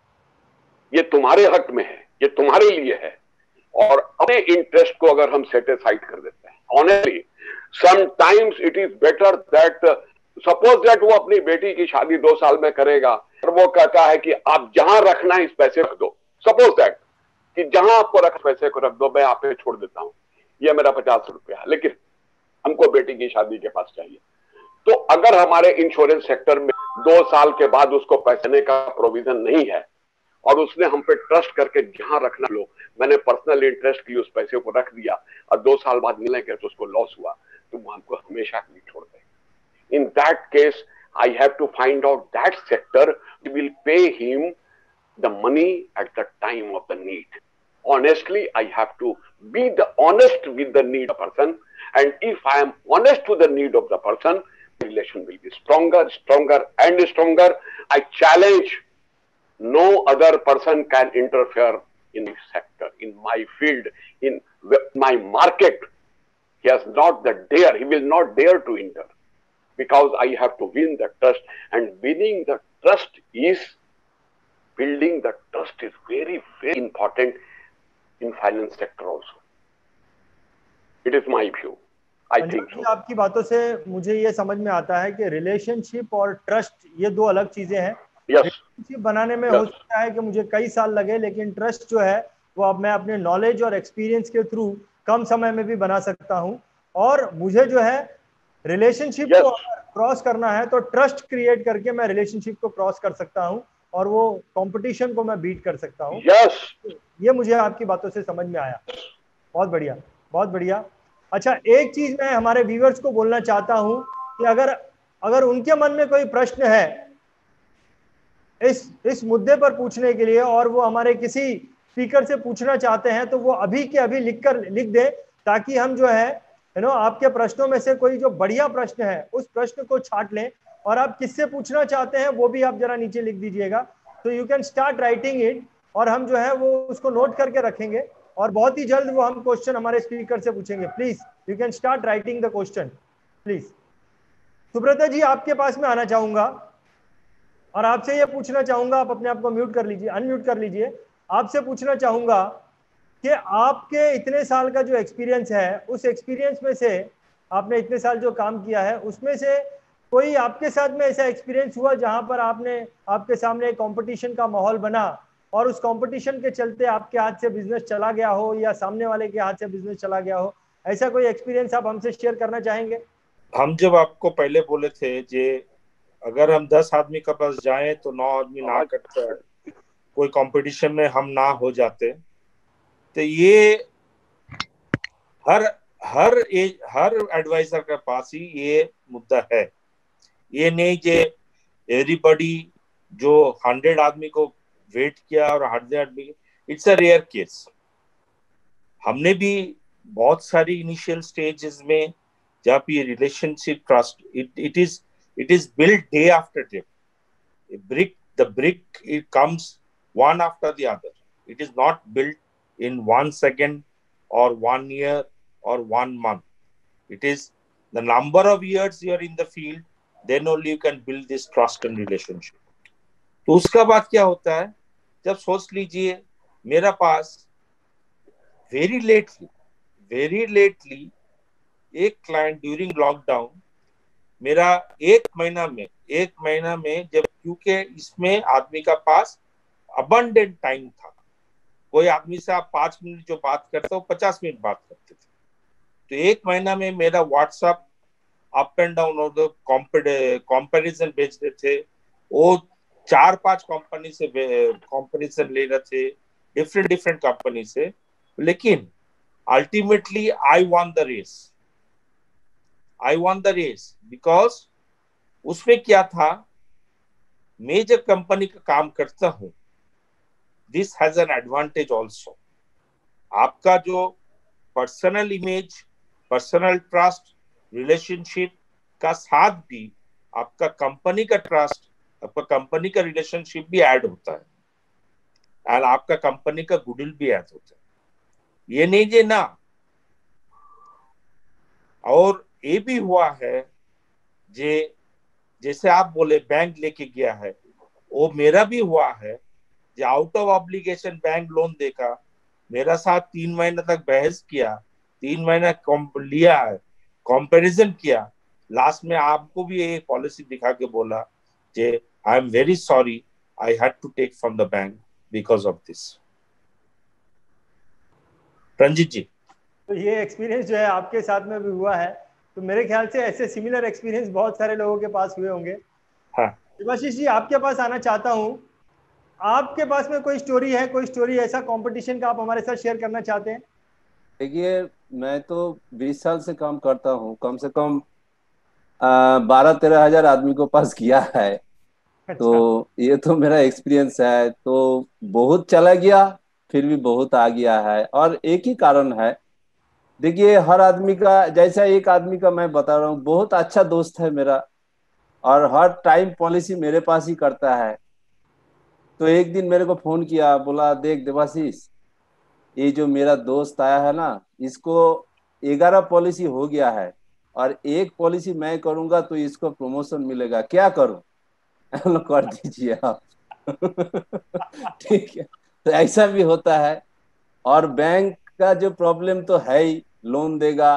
ये तुम्हारे हक में है, ये तुम्हारे लिए है, और अपने इंटरेस्ट को अगर हम सेटिस्फाइड कर देते हैं, honestly sometimes it is better that, suppose that वो अपनी बेटी की शादी दो साल में करेगा और वो कहता है कि आप जहां रखना है इस पैसे रख दो, सपोज दैट कि जहां आपको रख पैसे को रख दो, मैं आप पे छोड़ देता हूं, ये मेरा पचास रुपया, लेकिन हमको बेटी की शादी के पास चाहिए। तो अगर हमारे इंश्योरेंस सेक्टर में दो साल के बाद उसको पैसे का प्रोविजन नहीं है और उसने हम पे ट्रस्ट करके जहां रखना लो, मैंने पर्सनल इंटरेस्ट की उस पैसे को रख दिया और दो साल बाद मिलेंगे तो उसको लॉस हुआ, तुम हमको हमेशा के लिए छोड़ देंगे। In that case I have to find out that sector will pay him the money at the time of the need. Honestly, I have to be the honest with the need of the person, and if I am honest to the need of the person, the relation will be stronger, stronger and stronger. I challenge, no other person can interfere in this sector, in my field, in my market. He has not the dare, he will not dare to enter, because I have to win the trust, and winning the trust is building the trust is very, very important in finance sector also. It is my view. I think so. आपकी बातों से मुझे ये समझ में आता है कि रिलेशनशिप और ट्रस्ट ये दो अलग चीजें हैं। yes. रिलेशनशिप बनाने में yes. हो सकता है कि मुझे कई साल लगे, लेकिन ट्रस्ट जो है वो अब मैं अपने नॉलेज और एक्सपीरियंस के थ्रू कम समय में भी बना सकता हूँ। और मुझे जो है रिलेशनशिप yes. को क्रॉस करना है तो ट्रस्ट क्रिएट करके मैं रिलेशनशिप को क्रॉस कर सकता हूँ और वो कंपटीशन को मैं बीट कर सकता हूँ। yes. ये मुझे आपकी बातों से समझ में आया। बहुत बढ़िया, बहुत बढ़िया। अच्छा, एक चीज मैं हमारे व्यूअर्स को बोलना चाहता हूँ कि अगर अगर उनके मन में कोई प्रश्न है इस इस मुद्दे पर पूछने के लिए और वो हमारे किसी स्पीकर से पूछना चाहते हैं, तो वो अभी के अभी लिख कर लिख दे, ताकि हम जो है यू नो आपके प्रश्नों में से कोई जो बढ़िया प्रश्न है उस प्रश्न को छांट लें। और आप किससे पूछना चाहते हैं वो भी आप जरा नीचे लिख दीजिएगा, तो you can start writing it, और हम जो है वो उसको नोट करके रखेंगे और बहुत ही जल्द वो हम क्वेश्चन हमारे स्पीकर से पूछेंगे। Please you can start writing the question please. Subrata ji, आपके पास में आना चाहूंगा और आपसे ये पूछना चाहूंगा, आप अपने आप को म्यूट कर लीजिए, अनम्यूट कर लीजिए। आपसे पूछना चाहूंगा कि आपके इतने साल का जो एक्सपीरियंस है, उस एक्सपीरियंस में से आपने इतने साल जो काम किया है उसमें से कोई आपके साथ में ऐसा एक्सपीरियंस हुआ जहां पर आपने आपके सामने कंपटीशन का माहौल बना और उस कंपटीशन के चलते आपके हाथ से बिजनेस चला गया हो या सामने वाले के हाथ से बिजनेस चला गया हो, ऐसा कोई एक्सपीरियंस आप हमसे शेयर करना चाहेंगे? हम जब आपको पहले बोले थे जे अगर हम दस आदमी के पास जाएं तो नौ आदमी ना करते, कोई कंपटीशन में हम ना हो जाते, तो ये हर हर एज हर एडवाइजर के पास ही ये मुद्दा है। ये नहीं जे एवरीबॉडी जो हंड्रेड आदमी को वेट किया और हंड्रेड आदमी, इट्स अ रेयर केस। हमने भी बहुत सारी इनिशियल स्टेजेस में जब ये relationship trust it it is it is build day after day, brick the brick it comes one after the other. It is not built in one second or one year or one month. It is the number of years you are in the field, then only you can build this trust and relationship. तो उसका बाद क्या होता है, जब सोच लीजिए मेरा पास वेरी लेटली वेरी लेटली एक क्लाइंट ड्यूरिंग लॉकडाउन, मेरा एक महीना में एक महीना में जब, क्योंकि इसमें आदमी का पास अबंडेंट टाइम था, कोई आदमी से आप पांच मिनट जो बात करते हो पचास मिनट बात करते थे, तो एक महीना में मेरा व्हाट्सएप अप एंड डाउन और कंपैरिजन भेजते थे, वो चार पांच कंपनी से कंपैरिजन ले रहे थे, डिफरेंट डिफरेंट कंपनी से, लेकिन ultimately I won the race I won the race because उसमें क्या था, मैं जब कंपनी का काम करता हूं, this has an advantage also. आपका जो personal image, personal trust, relationship का साथ भी आपका कंपनी का ट्रस्ट, आपका कंपनी का रिलेशनशिप भी ऐड होता है और आपका कंपनी का गुडविल भी ऐड होता है। ये नहीं जे ना, और ये भी हुआ है जे जैसे आप बोले बैंक लेके गया है, वो मेरा भी हुआ है जो out of obligation bank loan देखा, मेरा साथ तीन महीने तक बहस किया, तीन महीना लिया है, कंपैरिजन किया, लास्ट में आपको भी ये पॉलिसी दिखा के बोला जे I am very sorry, I had to take from the bank because of this. Ranjit ji, तो ये एक्सपीरियंस जो है आपके साथ में भी हुआ है, तो मेरे ख्याल से ऐसे सिमिलर एक्सपीरियंस बहुत सारे लोगों के पास हुए होंगे। हाँ देवाशीष जी, आपके पास आना चाहता हूँ, आपके पास में कोई स्टोरी है, कोई स्टोरी ऐसा कंपटीशन का आप हमारे साथ शेयर करना चाहते हैं? देखिए, मैं तो बीस साल से काम करता हूँ, कम से कम बारह तेरह हजार आदमी को पास किया है। तो अच्छा। ये तो मेरा एक्सपीरियंस है। तो बहुत चला गया, फिर भी बहुत आ गया है। और एक ही कारण है, देखिए हर आदमी का, जैसा एक आदमी का मैं बता रहा हूँ, बहुत अच्छा दोस्त है मेरा, और हर टाइम पॉलिसी मेरे पास ही करता है। तो एक दिन मेरे को फोन किया, बोला देख देवाशीष, ये जो मेरा दोस्त आया है ना, इसको ग्यारह पॉलिसी हो गया है, और एक पॉलिसी मैं करूंगा तो इसको प्रमोशन मिलेगा, क्या करूं? लो, कर दीजिए आप। ठीक है। तो ऐसा भी होता है। और बैंक का जो प्रॉब्लम तो है ही, लोन देगा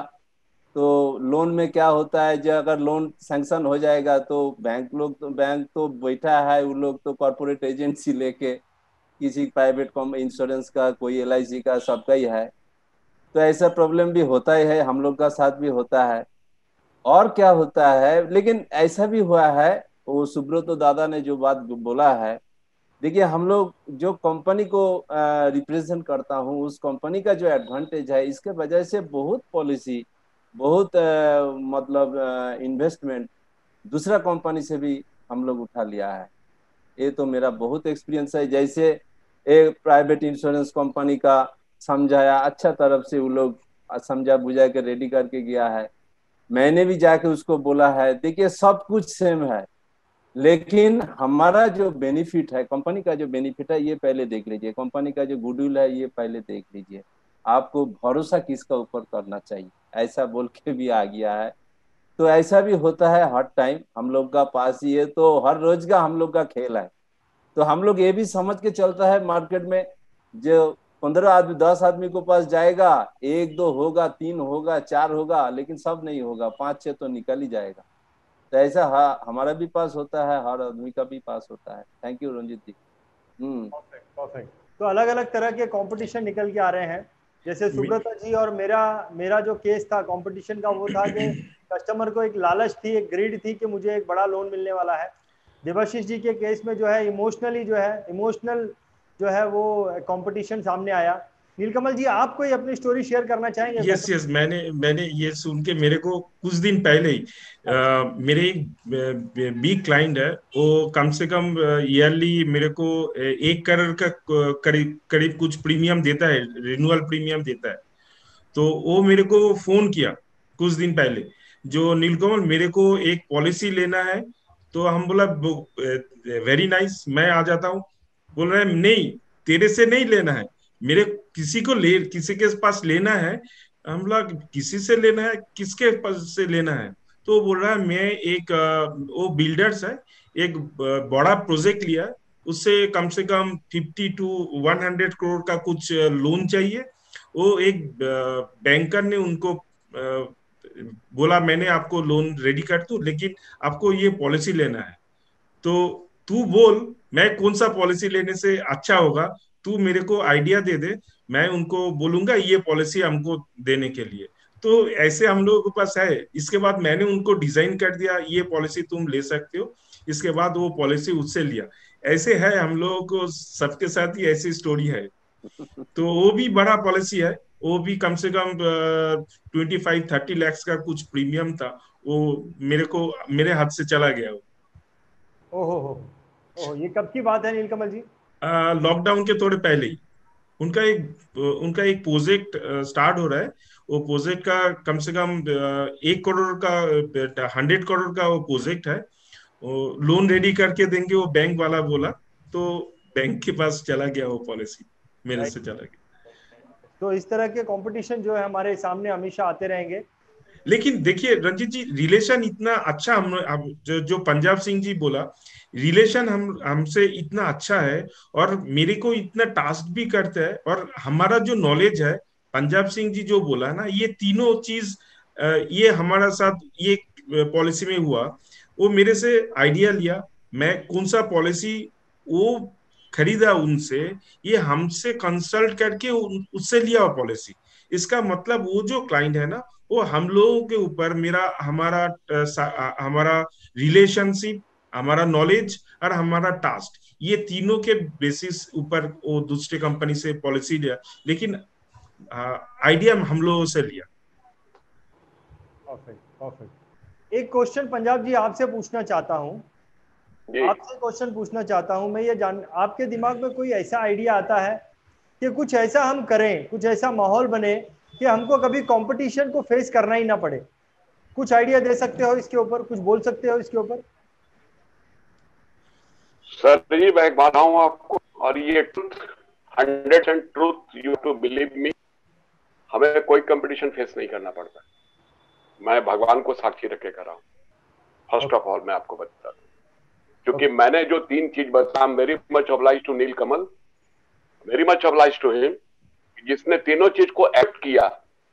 तो लोन में क्या होता है, जो अगर लोन सैंक्शन हो जाएगा तो बैंक लोग तो बैंक तो बैठा है, वो लोग तो कॉर्पोरेट एजेंसी लेके, किसी प्राइवेट इंश्योरेंस का, कोई एल आई सी का, सबका ही है। तो ऐसा प्रॉब्लम भी होता ही है, हम लोग का साथ भी होता है। और क्या होता है, लेकिन ऐसा भी हुआ है, वो सुब्रतो दादा ने जो बात बोला है, देखिए हम लोग जो कंपनी को रिप्रेजेंट करता हूँ, उस कंपनी का जो एडवांटेज है, इसके वजह से बहुत पॉलिसी, बहुत अ, मतलब इन्वेस्टमेंट दूसरा कंपनी से भी हम लोग उठा लिया है। ये तो मेरा बहुत एक्सपीरियंस है। जैसे एक प्राइवेट इंश्योरेंस कंपनी का समझाया, अच्छा तरफ से वो लोग समझा बुझा के रेडी करके गया है। मैंने भी जाके उसको बोला है, देखिए सब कुछ सेम है, लेकिन हमारा जो बेनिफिट है, कंपनी का जो बेनिफिट है, ये पहले देख लीजिए, कंपनी का जो गुडविल है, ये पहले देख लीजिए, आपको भरोसा किसका ऊपर करना चाहिए, ऐसा बोल के भी आ गया है। तो ऐसा भी होता है हर टाइम हम लोग का पास, ये तो हर रोज का हम लोग का खेल है। तो हम लोग ये भी समझ के चलता है मार्केट में, जो पंद्रह आदमी दस आदमी को पास जाएगा, एक दो होगा, तीन होगा, चार होगा, लेकिन सब नहीं होगा, पांच छह तो निकल ही जाएगा। तो ऐसा हाँ, हमारा भी पास होता है, हर आदमी का भी पास होता है। Thank you Ranjit ji. Hmm. Perfect, perfect. तो अलग अलग तरह के कंपटीशन निकल के आ रहे हैं। जैसे सुब्रता जी और मेरा मेरा जो केस था कंपटीशन का, वो था कि कस्टमर को एक लालच थी, एक ग्रीड थी कि मुझे एक बड़ा लोन मिलने वाला है। देवाशीष जी के केस में जो है इमोशनली जो है इमोशनल जो है वो कंपटीशन सामने आया। नीलकमल जी, आप कोई अपनी स्टोरी शेयर करना चाहेंगे? यस यस, मैंने मैंने ये सुन के मेरे को कुछ दिन पहले ही अ, मेरे एक बिग क्लाइंट है, वो कम से कम ईयरली मेरे को एक करोड़ का करीब करीब कुछ प्रीमियम देता है, रिन्यूअल प्रीमियम देता है। तो वो मेरे को फोन किया कुछ दिन पहले, जो नीलकमल मेरे को एक पॉलिसी लेना है। तो हम बोला वेरी नाइस, मैं आ जाता हूँ। बोल रहा है नहीं, तेरे से नहीं लेना है, मेरे किसी को ले किसी के पास लेना है। हम बोला किसी से लेना है, किसके पास से लेना है? तो बोल रहा है मैं एक अ, वो बिल्डर्स है, एक ब- बड़ा प्रोजेक्ट लिया है, उससे कम से कम fifty to one hundred crore का कुछ लोन चाहिए। वो एक बैंकर ने उनको अ, बोला मैंने आपको लोन रेडी कर दूं, लेकिन आपको ये पॉलिसी लेना है। तो तू बोल मैं कौन सा पॉलिसी लेने से अच्छा होगा, तू मेरे को आइडिया दे दे, मैं उनको बोलूंगा ये पॉलिसी हमको देने के लिए। तो ऐसे हम लोगों के पास है। इसके बाद मैंने उनको डिजाइन कर दिया, ये पॉलिसी तुम ले सकते हो। इसके बाद वो पॉलिसी उससे लिया। ऐसे है, हम लोगों को सबके साथ ही ऐसी स्टोरी है। तो वो भी बड़ा पॉलिसी है, वो भी कम से कम ट्वेंटी फाइव थर्टी लैक्स का कुछ प्रीमियम था। वो मेरे को मेरे हाथ से चला गया वो। ओहो हो ओहो, ये कब की बात है नीलकमल जी? लॉकडाउन के थोड़े पहले ही उनका एक उनका एक प्रोजेक्ट स्टार्ट हो रहा है। वो प्रोजेक्ट का कम से कम अ, एक करोड़ का, हंड्रेड करोड़ का वो प्रोजेक्ट है। वो लोन रेडी करके देंगे, वो बैंक वाला बोला। तो बैंक के पास चला गया वो पॉलिसी, मेरे राइट। से चला गया। तो इस तरह के कंपटीशन जो है हमारे सामने हमेशा आते रहेंगे। लेकिन देखिए रंजीत जी, रिलेशन इतना अच्छा, हम हम- जो, जो पंजाब सिंह जी बोला, रिलेशन हम हमसे इतना अच्छा है, और मेरे को इतना टास्क भी करता है, और हमारा जो नॉलेज है, पंजाब सिंह जी जो बोला ना, ये तीनों चीज अ, ये हमारा साथ ये पॉलिसी में हुआ। वो मेरे से आइडिया लिया, मैं कौन सा पॉलिसी वो खरीदा उनसे, ये हमसे कंसल्ट करके उन- उससे लिया वो पॉलिसी। इसका मतलब वो जो क्लाइंट है ना, वो हम लोगों के ऊपर, मेरा हमारा अ, सा- अ, हमारा रिलेशनशिप, हमारा नॉलेज और हमारा टास्क, ये तीनों के बेसिस ऊपर वो दूसरे कंपनी से पॉलिसी लिया। लेकिन आइडिया हम लोगों से लिया। Perfect perfect. एक क्वेश्चन पंजाब जी आपसे पूछना चाहता हूँ, आपसे क्वेश्चन पूछना चाहता हूँ मैं ये जान, आपके दिमाग में कोई ऐसा आइडिया आता है कि कुछ ऐसा हम करें, कुछ ऐसा माहौल बने कि हमको कभी कंपटीशन को फेस करना ही ना पड़े? कुछ आइडिया दे सकते हो इसके ऊपर, कुछ बोल सकते हो इसके ऊपर? सर जी मैं एक बात बताऊं आपको, और ये truth, hundred and truth, you to believe me, हमें कोई कंपटीशन फेस नहीं करना पड़ता। मैं भगवान को साक्षी रख के कर रहा हूं। फर्स्ट ऑफ ऑल मैं आपको बता दूं, क्योंकि okay. मैंने जो तीन चीज बताया, very much oblige to Neelkamal, very much oblige to him, जिसने तीनों चीज को एक्ट किया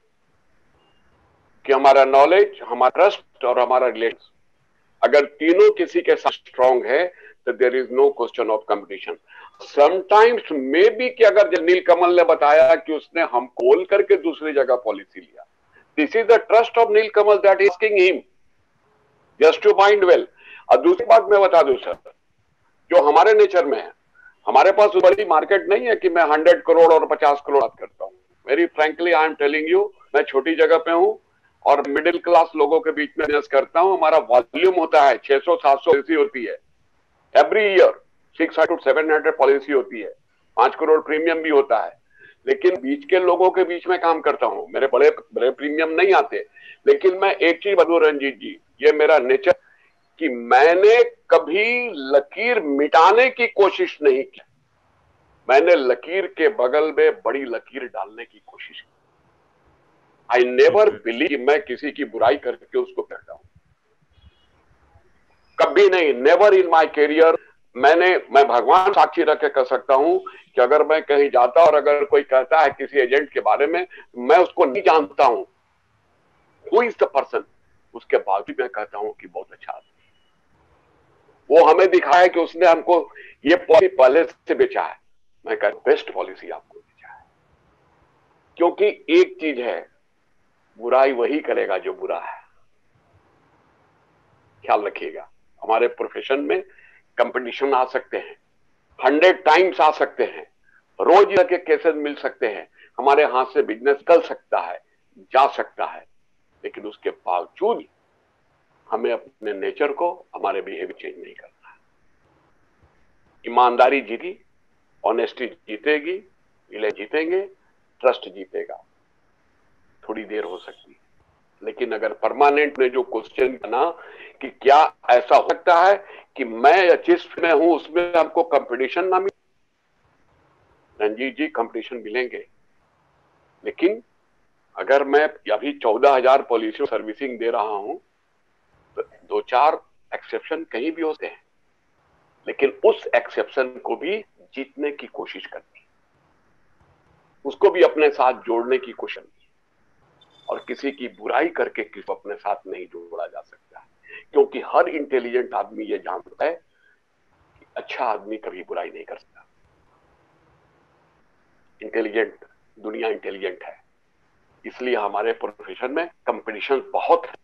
कि हमारा नॉलेज, हमारा ट्रस्ट और हमारा रिलेशन, अगर तीनों किसी के साथ स्ट्रांग है तो there is no question of competition. Sometimes may be कि अगर नील कमल ने बताया कि उसने हम खोल करके दूसरी जगह पॉलिसी लिया, this is the trust of Neelkamal that is king him, just to mind well. और दूसरी बात मैं बता दूं सर, जो हमारे नेचर में है, हमारे पास बड़ी मार्केट नहीं है कि मैं हंड्रेड करोड़ और पचास करोड़ बात करता हूँ। Very frankly I am telling you, मैं छोटी जगह पे हूँ और मिडिल क्लास लोगों के बीच में बिजनेस करता हूँ। हमारा वॉल्यूम होता है छह सौ सात सौ पॉलिसी होती है every year, six hundred seven hundred policy होती है, पांच करोड़ प्रीमियम भी होता है। लेकिन बीच के लोगों के बीच में काम करता हूँ, मेरे बड़े बड़े प्रीमियम नहीं आते। लेकिन मैं एक चीज बता दूं रंजीत जी, ये मेरा नेचर कि मैंने कभी लकीर मिटाने की कोशिश नहीं की, मैंने लकीर के बगल में बड़ी लकीर डालने की कोशिश की। आई नेवर बिलीव मैं किसी की बुराई करके उसको कहता हूं, कभी नहीं, नेवर इन माय करियर। मैंने मैं भगवान साक्षी रख के कह सकता हूं कि अगर मैं कहीं जाता और अगर कोई कहता है किसी एजेंट के बारे में, मैं उसको नहीं जानता हूं, हु इज द पर्सन, उसके बाद मैं कहता हूं कि बहुत अच्छा आदमी, वो हमें दिखाया कि उसने हमको ये पॉलिसी पहले से बेचा है, मैं कहता बेस्ट पॉलिसी आपको बेचा है। क्योंकि एक चीज है, बुराई वही करेगा जो बुरा है, ख्याल रखिएगा। हमारे प्रोफेशन में कंपटीशन आ सकते हैं, हंड्रेड टाइम्स आ सकते हैं, रोज के केसेस मिल सकते हैं, हमारे हाथ से बिजनेस चल सकता है, जा सकता है, लेकिन उसके बावजूद हमें अपने नेचर को, हमारे बिहेवियर चेंज नहीं करना है। ईमानदारी जीती, ऑनेस्टी जीतेगी, रिले जीतेंगे, ट्रस्ट जीतेगा। थोड़ी देर हो सकती है, लेकिन अगर परमानेंट ने जो क्वेश्चन करना कि क्या ऐसा हो सकता है कि मैं जिस में हूं उसमें हमको कंपटीशन ना मिले, रंजीत जी कंपटीशन मिलेंगे, लेकिन अगर मैं अभी चौदह हजार पॉलिसी सर्विसिंग दे रहा हूं तो दो चार एक्सेप्शन कहीं भी होते हैं, लेकिन उस एक्सेप्शन को भी जीतने की कोशिश करनी, उसको भी अपने साथ जोड़ने की कोशिश, और किसी की बुराई करके किसी को अपने साथ नहीं जोड़ा जा सकता, क्योंकि हर इंटेलिजेंट आदमी ये जानता है कि अच्छा आदमी कभी बुराई नहीं कर सकता। इंटेलिजेंट दुनिया इंटेलिजेंट है, इसलिए हमारे प्रोफेशन में कंपटीशन बहुत है।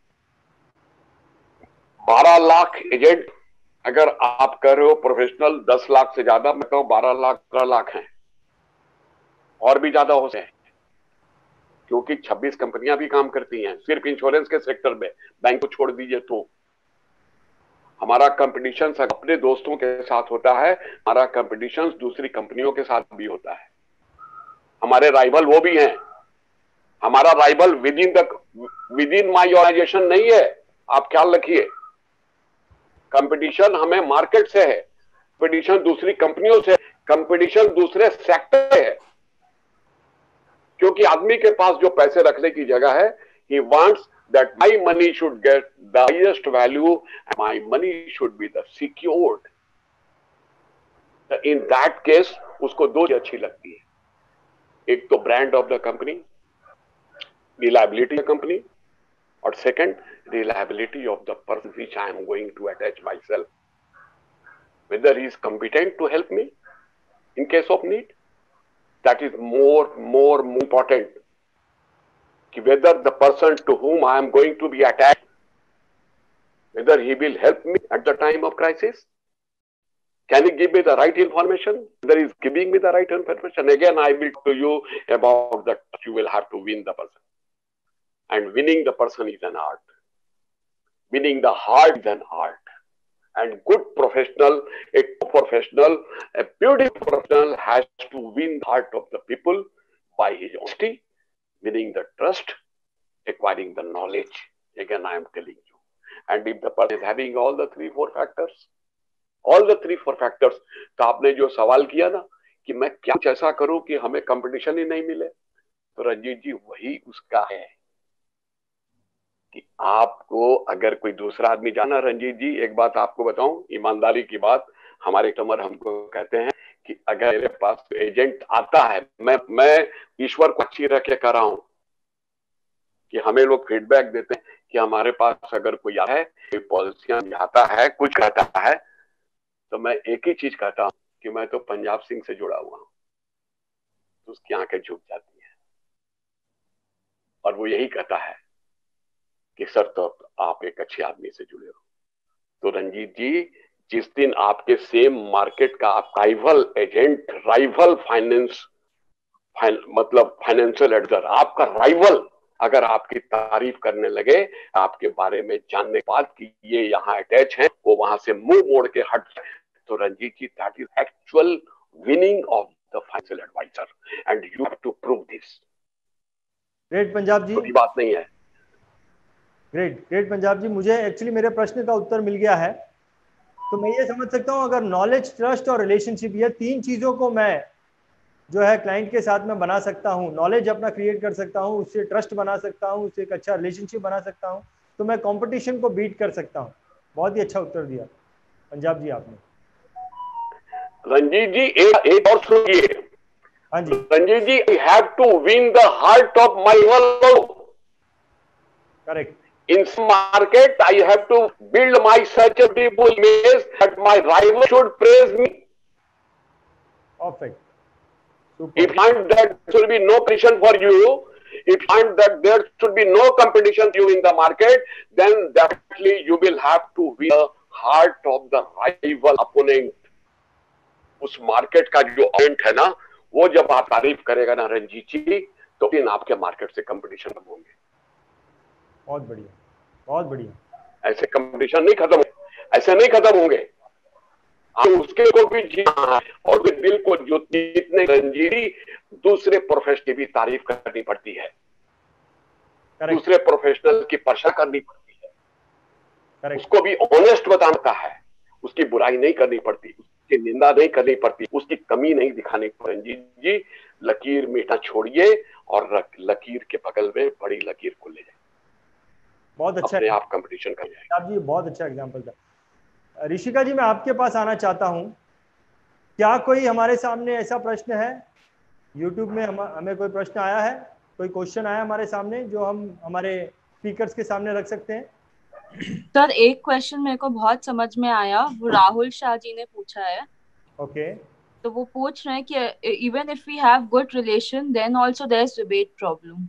बारह लाख एजेंट अगर आप कर रहे हो, प्रोफेशनल दस लाख से ज्यादा, मैं कहूं बारह लाख बारह लाख हैं, और भी ज्यादा हो सकते हैं, क्योंकि छब्बीस कंपनियां भी काम करती हैं सिर्फ इंश्योरेंस के सेक्टर में, बैंक को छोड़ दीजिए तो। हमारा कंपटीशन अपने दोस्तों के साथ होता है, हमारा कंपटीशन दूसरी कंपनियों के साथ भी होता है। हमारे राइवल वो भी हैं, हमारा rival with in the with in my organisation नहीं है, आप ख्याल रखिए। कंपटीशन हमें मार्केट से है, कंपटीशन दूसरी कंपनियों से, कंपटीशन दूसरे सेक्टर है, क्योंकि आदमी के पास जो पैसे रखने की जगह है, he wants that my money should get the highest value and my money should be the secured. In that case उसको दो चीजें अच्छी लगती है, एक तो brand of the company, reliability company, और second reliability of the person which I am going to attach myself, whether he is competent to help me in case of need. That is more more more important, whether the person to whom I am going to be attached, whether he will help me at the time of crisis. Can you give me the right information? There is giving me the right information. Again, I will to you about that. You will have to win the person, and winning the person is an art. Winning the heart is an art, and good professional, a professional, a beautiful professional has to win the heart of the people by his honesty, winning the trust, acquiring the knowledge. Again, I am telling you. And if the person is having all the three, four factors, all the three four factors, तो आपने जो सवाल किया ना कि मैं क्या कुछ ऐसा करूं कि हमें कंपटीशन ही नहीं मिले, तो रंजीत जी वही उसका है कि आपको अगर कोई दूसरा आदमी जाना, रंजीत जी एक बात आपको बताऊं, ईमानदारी की बात, हमारे कस्टमर हमको कहते हैं कि अगर मेरे पास एजेंट आता है, मैं मैं ईश्वर को अच्छी रख के कर रहा हूं कि हमें लोग फीडबैक देते हैं कि हमारे पास अगर कोई आता है, कोई पॉलिसियां आता है, कुछ कहता है, तो मैं एक ही चीज कहता हूं कि मैं तो पंजाब सिंह से जुड़ा हुआ हूं, तो उसकी आंखें झुक जाती हैं और वो यही कहता है कि सर तो आप एक अच्छे आदमी से जुड़े हो। तो रंजीत जी, जिस दिन आपके सेम मार्केट का आप rival agent, rival finance fine, मतलब फाइनेंशियल एडवाइजर, आपका राइवल अगर आपकी तारीफ करने लगे, आपके बारे में जानने के बाद कि ये यहाँ अटैच है, वो वहां से मुंह मोड़ के हट जाए, तो Ranjit ji that is actual winning of the financial advisor and you have to prove this. Great Punjab ji, कोई बात नहीं है। ग्रेट ग्रेट पंजाब जी, मुझे एक्चुअली मेरे प्रश्न का उत्तर मिल गया है। तो मैं ये समझ सकता हूँ अगर नॉलेज, ट्रस्ट और रिलेशनशिप, ये तीन चीजों को मैं जो है क्लाइंट के साथ में बना सकता हूँ, नॉलेज अपना क्रिएट कर सकता हूँ, उससे ट्रस्ट बना सकता हूँ, उससे एक अच्छा रिलेशनशिप बना सकता हूँ, तो मैं कंपटीशन को बीट कर सकता हूँ। बहुत ही अच्छा उत्तर दिया पंजाब जी आपने। रंजीत जी एक एक और सुनिए। हाँ जी Ranjit ji, I have to win the heart of my rival. Correct. In some market, I have to build my such a beautiful image that my rival should praise me. Perfect. Super. If you find that there should be no competition for you, if you find that there should be no competition for you in the market, then definitely you will have to win the heart of the rival opponent. उस market का जो opponent है ना, वो जब आप तारीफ करेगा ना रंजीत जी, तो फिर आपके मार्केट से कंपटीशन खत्म होंगे। बहुत बढ़िया, बहुत बढ़िया। ऐसे कंपटीशन नहीं खत्म, ऐसे नहीं खत्म होंगे। आप उसके को भी जीना है और फिर दिल को जो जीतने रंजीरी, दूसरे प्रोफेशनल की भी तारीफ करनी पड़ती है, Correct. दूसरे प्रोफेशनल की प्रशंसा करनी पड़ती है, Correct. उसको भी ऑनेस्ट बताना है, उसकी बुराई नहीं करनी पड़ती, उसकी निंदा नहीं करनी पड़ती, उसकी कमी नहीं दिखानी पड़ती। रंजीत जी, लकीर मीठा छोड़िए और लकीर के बगल में बड़ी लकीर को ले जाए। बहुत अच्छा, अपने आप कंपटीशन कर जाएगा। आप जी बहुत अच्छा एग्जांपल था। ऋषिका जी, मैं आपके पास आना चाहता हूं, क्या कोई हमारे सामने ऐसा प्रश्न है, यूट्यूब में हम, हमें कोई प्रश्न आया है, कोई क्वेश्चन आया हमारे सामने जो हम हमारे स्पीकर्स के सामने रख सकते हैं? सर एक क्वेश्चन मेरे को बहुत समझ में आया, वो राहुल शाह जी ने पूछा है। ओके। तो वो पूछ रहे हैं कि even if we have good relation then also there is rebate problem.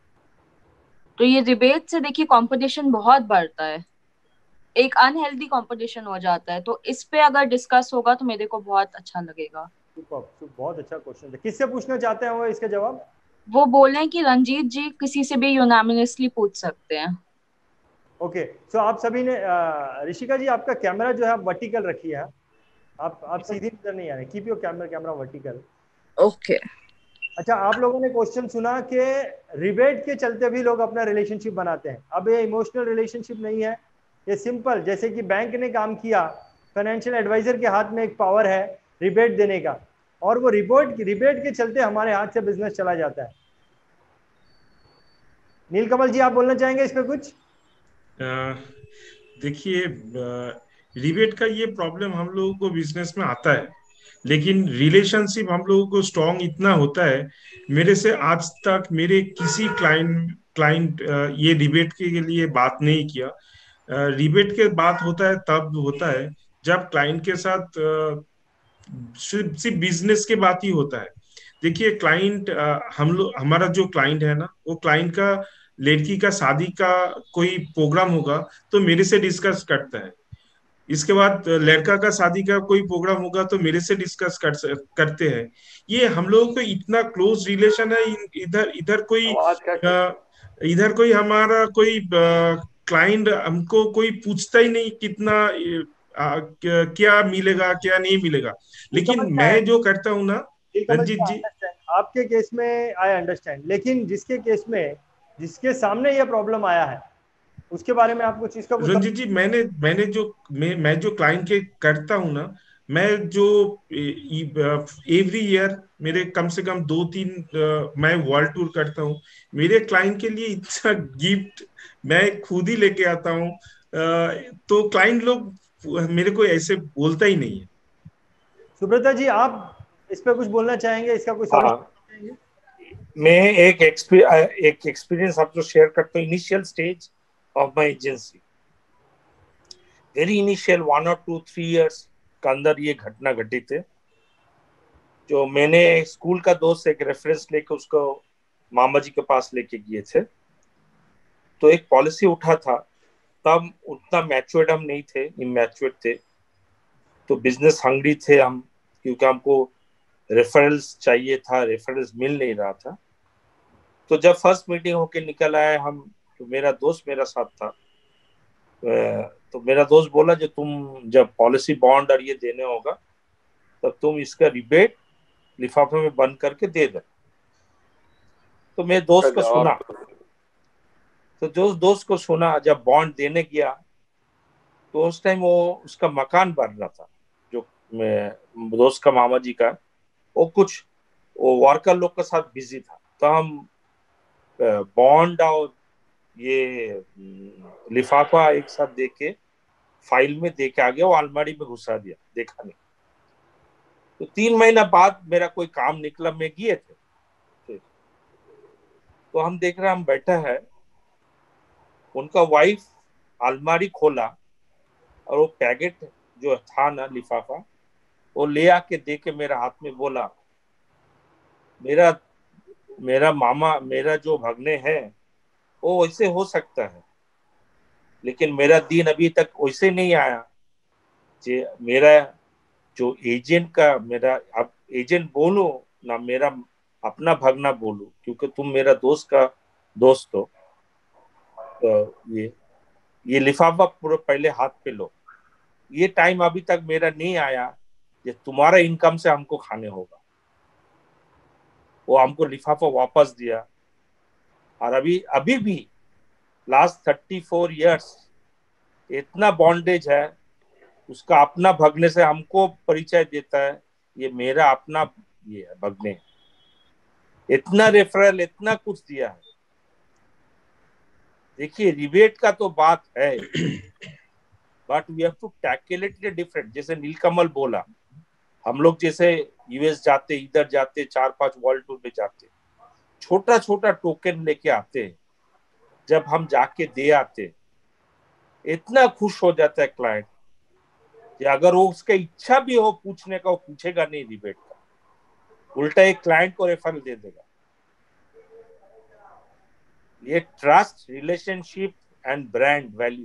तो ये रिबेट से देखिए कंपटीशन बहुत बढ़ता है, एक अनहेल्दी कंपटीशन हो जाता है, तो इस पे अगर डिस्कस होगा तो मेरे को बहुत अच्छा लगेगा। सुपर, बहुत अच्छा क्वेश्चन है। किससे पूछना चाहते हैं वो इसका जवाब? वो बोले कि रंजीत जी किसी से भी यूनामिनसली पूछ सकते हैं। ओके, सो आप सभी ने, ऋषिका जी आपका कैमरा जो है आप वर्टिकल रखिए, है आप आप सीधी नजर नहीं आ रहे, keep your camera camera vertical. Okay. अच्छा, आप लोगों ने क्वेश्चन सुना कि रिबेट के चलते भी लोग अपना रिलेशनशिप बनाते हैं। अब ये इमोशनल रिलेशनशिप नहीं है, ये सिंपल, जैसे कि बैंक ने काम किया, फाइनेंशियल एडवाइजर के हाथ में एक पावर है रिबेट देने का, और वो रिबेट रिबेट के चलते हमारे हाथ से बिजनेस चला जाता है। नीलकमल जी, आप बोलना चाहेंगे इस पे कुछ? देखिए, रिबेट का ये प्रॉब्लम हम लोगों को बिजनेस में आता है, लेकिन रिलेशनशिप हम लोगों को स्ट्रॉन्ग इतना होता है। मेरे से आज तक मेरे किसी क्लाइंट क्लाइंट ये रिबेट के लिए बात नहीं किया। रिबेट के बात होता है तब होता है जब क्लाइंट के साथ सिर्फ सिर्फ बिजनेस के बात ही होता है। देखिए, क्लाइंट हम लोग, हमारा जो क्लाइंट है ना, वो क्लाइंट का लड़की का शादी का कोई प्रोग्राम होगा तो मेरे से डिस्कस करता है। इसके बाद लड़का का शादी का कोई प्रोग्राम होगा तो मेरे से डिस्कस कर करते हैं। ये हम लोगों को इतना क्लोज रिलेशन है। इधर इधर कोई आवाज क्या अ, इधर कोई हमारा कोई क्लाइंट हमको कोई पूछता ही नहीं कितना आ, क्या मिलेगा क्या नहीं मिलेगा। लेकिन नीलकमल मैं क्या है, जो करता हूँ ना नीलकमल रंजीत जी जी। अंडरस्टैंड, आपके केस में आई अंडरस्टैंड, लेकिन जिसके केस में, जिसके सामने ये प्रॉब्लम आया है, उसके बारे में आपको चीज का कुछ रंजीत जी, मैंने मैंने जो मैं, मैं जो क्लाइंट के करता हूँ ना, मैं जो एवरी ईयर मेरे कम से कम दो तीन अ, मैं वर्ल्ड टूर करता हूँ। मेरे क्लाइंट के लिए इतना गिफ्ट मैं खुद ही लेके आता हूँ। अ, तो क्लाइंट लोग मेरे को ऐसे बोलता ही नहीं है। सुब्रता जी, आप इस पे कुछ बोलना चाहेंगे, इसका कोई हाँ, सॉल्यूशन चाहेंगे? मैं एक एक्सपी एक एक्सपीरियंस आपको शेयर करता हूँ। Initial stage of my agency, very initial one और टू थ्री इयर्स के अंदर ये घटना घटित है। जो मैंने स्कूल का दोस्त एक रेफरेंस लेके उसको मामा जी के पास लेके गए थे, तो एक पॉलिसी उठा था। तब उतना मैच्योर्ड हम नहीं थे, इमैच्योर्ड थे, तो बिजनेस हंग्री थे हम, क्योंकि हमको रेफरल्स चाहिए था, रेफरल्स मिल नहीं रहा था। तो जब फर्स्ट मीटिंग होके निकल आए हम, तो मेरा दोस्त मेरा साथ था। तो मेरा दोस्त बोला, जो तुम जब पॉलिसी बॉन्ड और ये देने होगा तब तुम इसका रिबेट लिफाफे में बंद करके दे दे। तो मेरे दोस्त को सुना, जवाब? तो जो दोस्त को सुना, जब बॉन्ड देने गया तो उस टाइम वो उसका मकान बन रहा था, जो मैं दोस्त का मामा जी का, वो कुछ वो वर्कर लोग के साथ बिजी था। तो हम बॉन्ड और ये लिफाफा एक साथ देके फाइल में देके आ गया, वो अलमारी में घुसा दिया, देखा नहीं। तो तीन महीना बाद मेरा कोई काम निकला, मैं गए थे फिर, तो हम देख रहे, हम बैठा है, उनका वाइफ अलमारी खोला और वो पैकेट जो था ना, लिफाफा, वो ले आके दे के मेरे हाथ में बोला, मेरा मेरा मामा, मेरा जो भगने हैं वो वैसे हो सकता है, लेकिन मेरा दिन अभी तक वैसे नहीं आया। जे मेरा जो एजेंट का, मेरा अब एजेंट बोलो ना, मेरा अपना भगना बोलो, क्योंकि तुम मेरा दोस्त का दोस्त हो। तो ये ये लिफाफा पूरा पहले हाथ पे लो, ये टाइम अभी तक मेरा नहीं आया, ये तुम्हारा इनकम से हमको खाने होगा। वो हमको लिफाफा वापस दिया। और अभी अभी भी लास्ट थर्टी फोर ईयर्स इतना बॉन्डेज है, उसका अपना भगने से हमको परिचय देता है, ये मेरा अपना ये है भगने, इतना रेफरल, इतना कुछ दिया है। देखिए, रिबेट का तो बात है, but we have to tackle it different. जैसे नीलकमल बोला, हम लोग जैसे यूएस जाते, इधर जाते, चार पांच वर्ल्ड टूर पे जाते, छोटा छोटा टोकन लेके आते, जब हम जाके दे आते, इतना खुश हो जाता है क्लाइंट कि अगर वो उसका इच्छा भी हो पूछने का, वो पूछेगा नहीं रिबेट का, उल्टा एक क्लाइंट को रेफरल दे देगा। ये trust, relationship and brand value,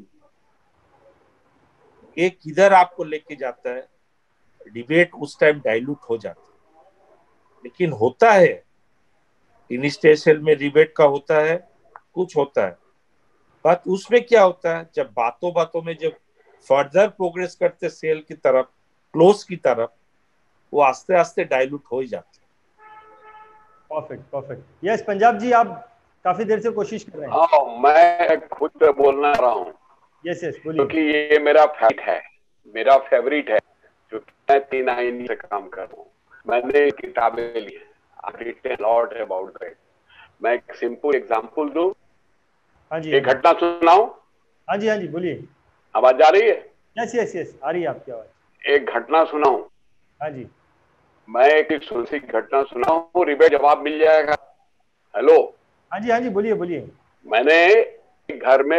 ये किधर आपको लेके जाता है। डिबेट उस टाइम डाइल्यूट हो जाता है, लेकिन होता है इनिशिएशन में रिबेट का होता है, कुछ होता है, बात उसमें क्या होता है, जब बातों बातों में जब फर्दर प्रोग्रेस करते सेल की तरफ, क्लोज की तरफ, वो आस्ते आस्ते डाइल्यूट हो ही जाते हैं। Perfect, perfect. Yes Punjab ji, आप काफी देर से कोशिश कर रहे हैं। हाँ, मैं खुद बोलना रहा हूँ, यस यस, बोलिए। क्योंकि ये मेरा फेवरेट है, मेरा फेवरेट है, जो मैं तीन आईनी से काम कर रहा हूँ। मैंने किताबें ली, I written lot about that. मैं एक सिंपल एग्जांपल दूं, हाँ जी, एक घटना सुनाऊं? हाँ जी, हाँ जी, बोलिए। आवाज आ रही है? यस यस यस, आ रही है आपकी आवाज। एक घटना सुनाऊं? हाँ जी, मैं एक सुनसी घटना सुनाऊं, रिबेट जवाब मिल जाएगा। हेलो? हाँ जी, हाँ जी, बोलिए बोलिए। मैंने घर में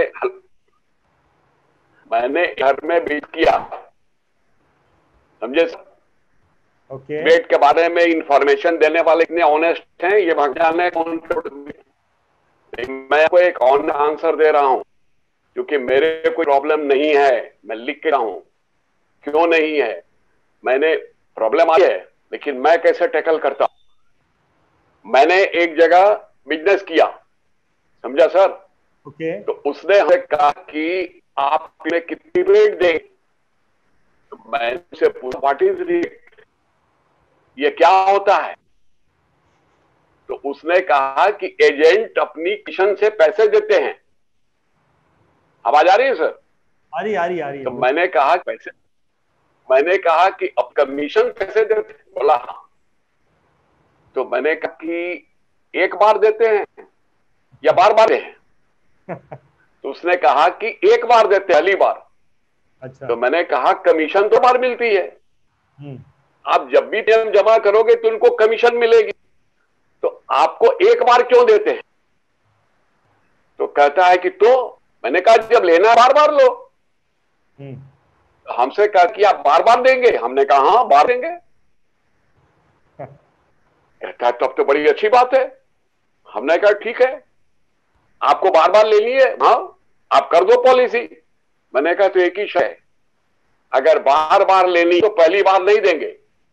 मैंने घर में बीट किया, समझे? ओके। डिबेट के बारे में इंफॉर्मेशन देने वाले इतने ऑनेस्ट हैं, ये भगवान है कौन? मैं आपको एक ऑन आंसर दे रहा हूं, क्योंकि मेरे कोई प्रॉब्लम नहीं है, मैं लिख के रहा हूं। क्यों नहीं है? मैंने प्रॉब्लम आई है, लेकिन मैं कैसे टैकल करता हूं। मैंने एक जगह बिजनेस किया, समझा सर? ओके तो उसने हमें कहा कि आप हमें कितनी रेट दें। तो मैंने उसे पूछा व्हाट इज रेट, ये क्या होता है? तो उसने कहा कि एजेंट अपनी कमीशन से पैसे देते हैं। आवाज आ रही है सर? आ रही आ रही आ रही तो है। मैंने कहा पैसे, मैंने कहा कि अब कमीशन पैसे देते हैं? बोला हाँ। तो मैंने कहा कि एक बार देते हैं या बार बार देते हैं? तो उसने कहा कि एक बार देते हैं, पहली बार। अच्छा। तो मैंने कहा कमीशन तो बार मिलती है, हम्म आप जब भी प्रीमियम जमा करोगे तो उनको कमीशन मिलेगी, तो आपको एक बार क्यों देते हैं? तो कहता है कि तो मैंने कहा जब लेना है बार बार लो। हम्म हमसे कहा कि आप बार बार देंगे? हमने कहा हाँ बार देंगे। कहता है तब तो बड़ी अच्छी बात है। हमने कहा ठीक है, आपको बार बार लेनी है? हाँ, आप कर दो पॉलिसी। मैंने कहा तो एक ही शय, अगर बार बार लेनी तो पहली बार नहीं देंगे।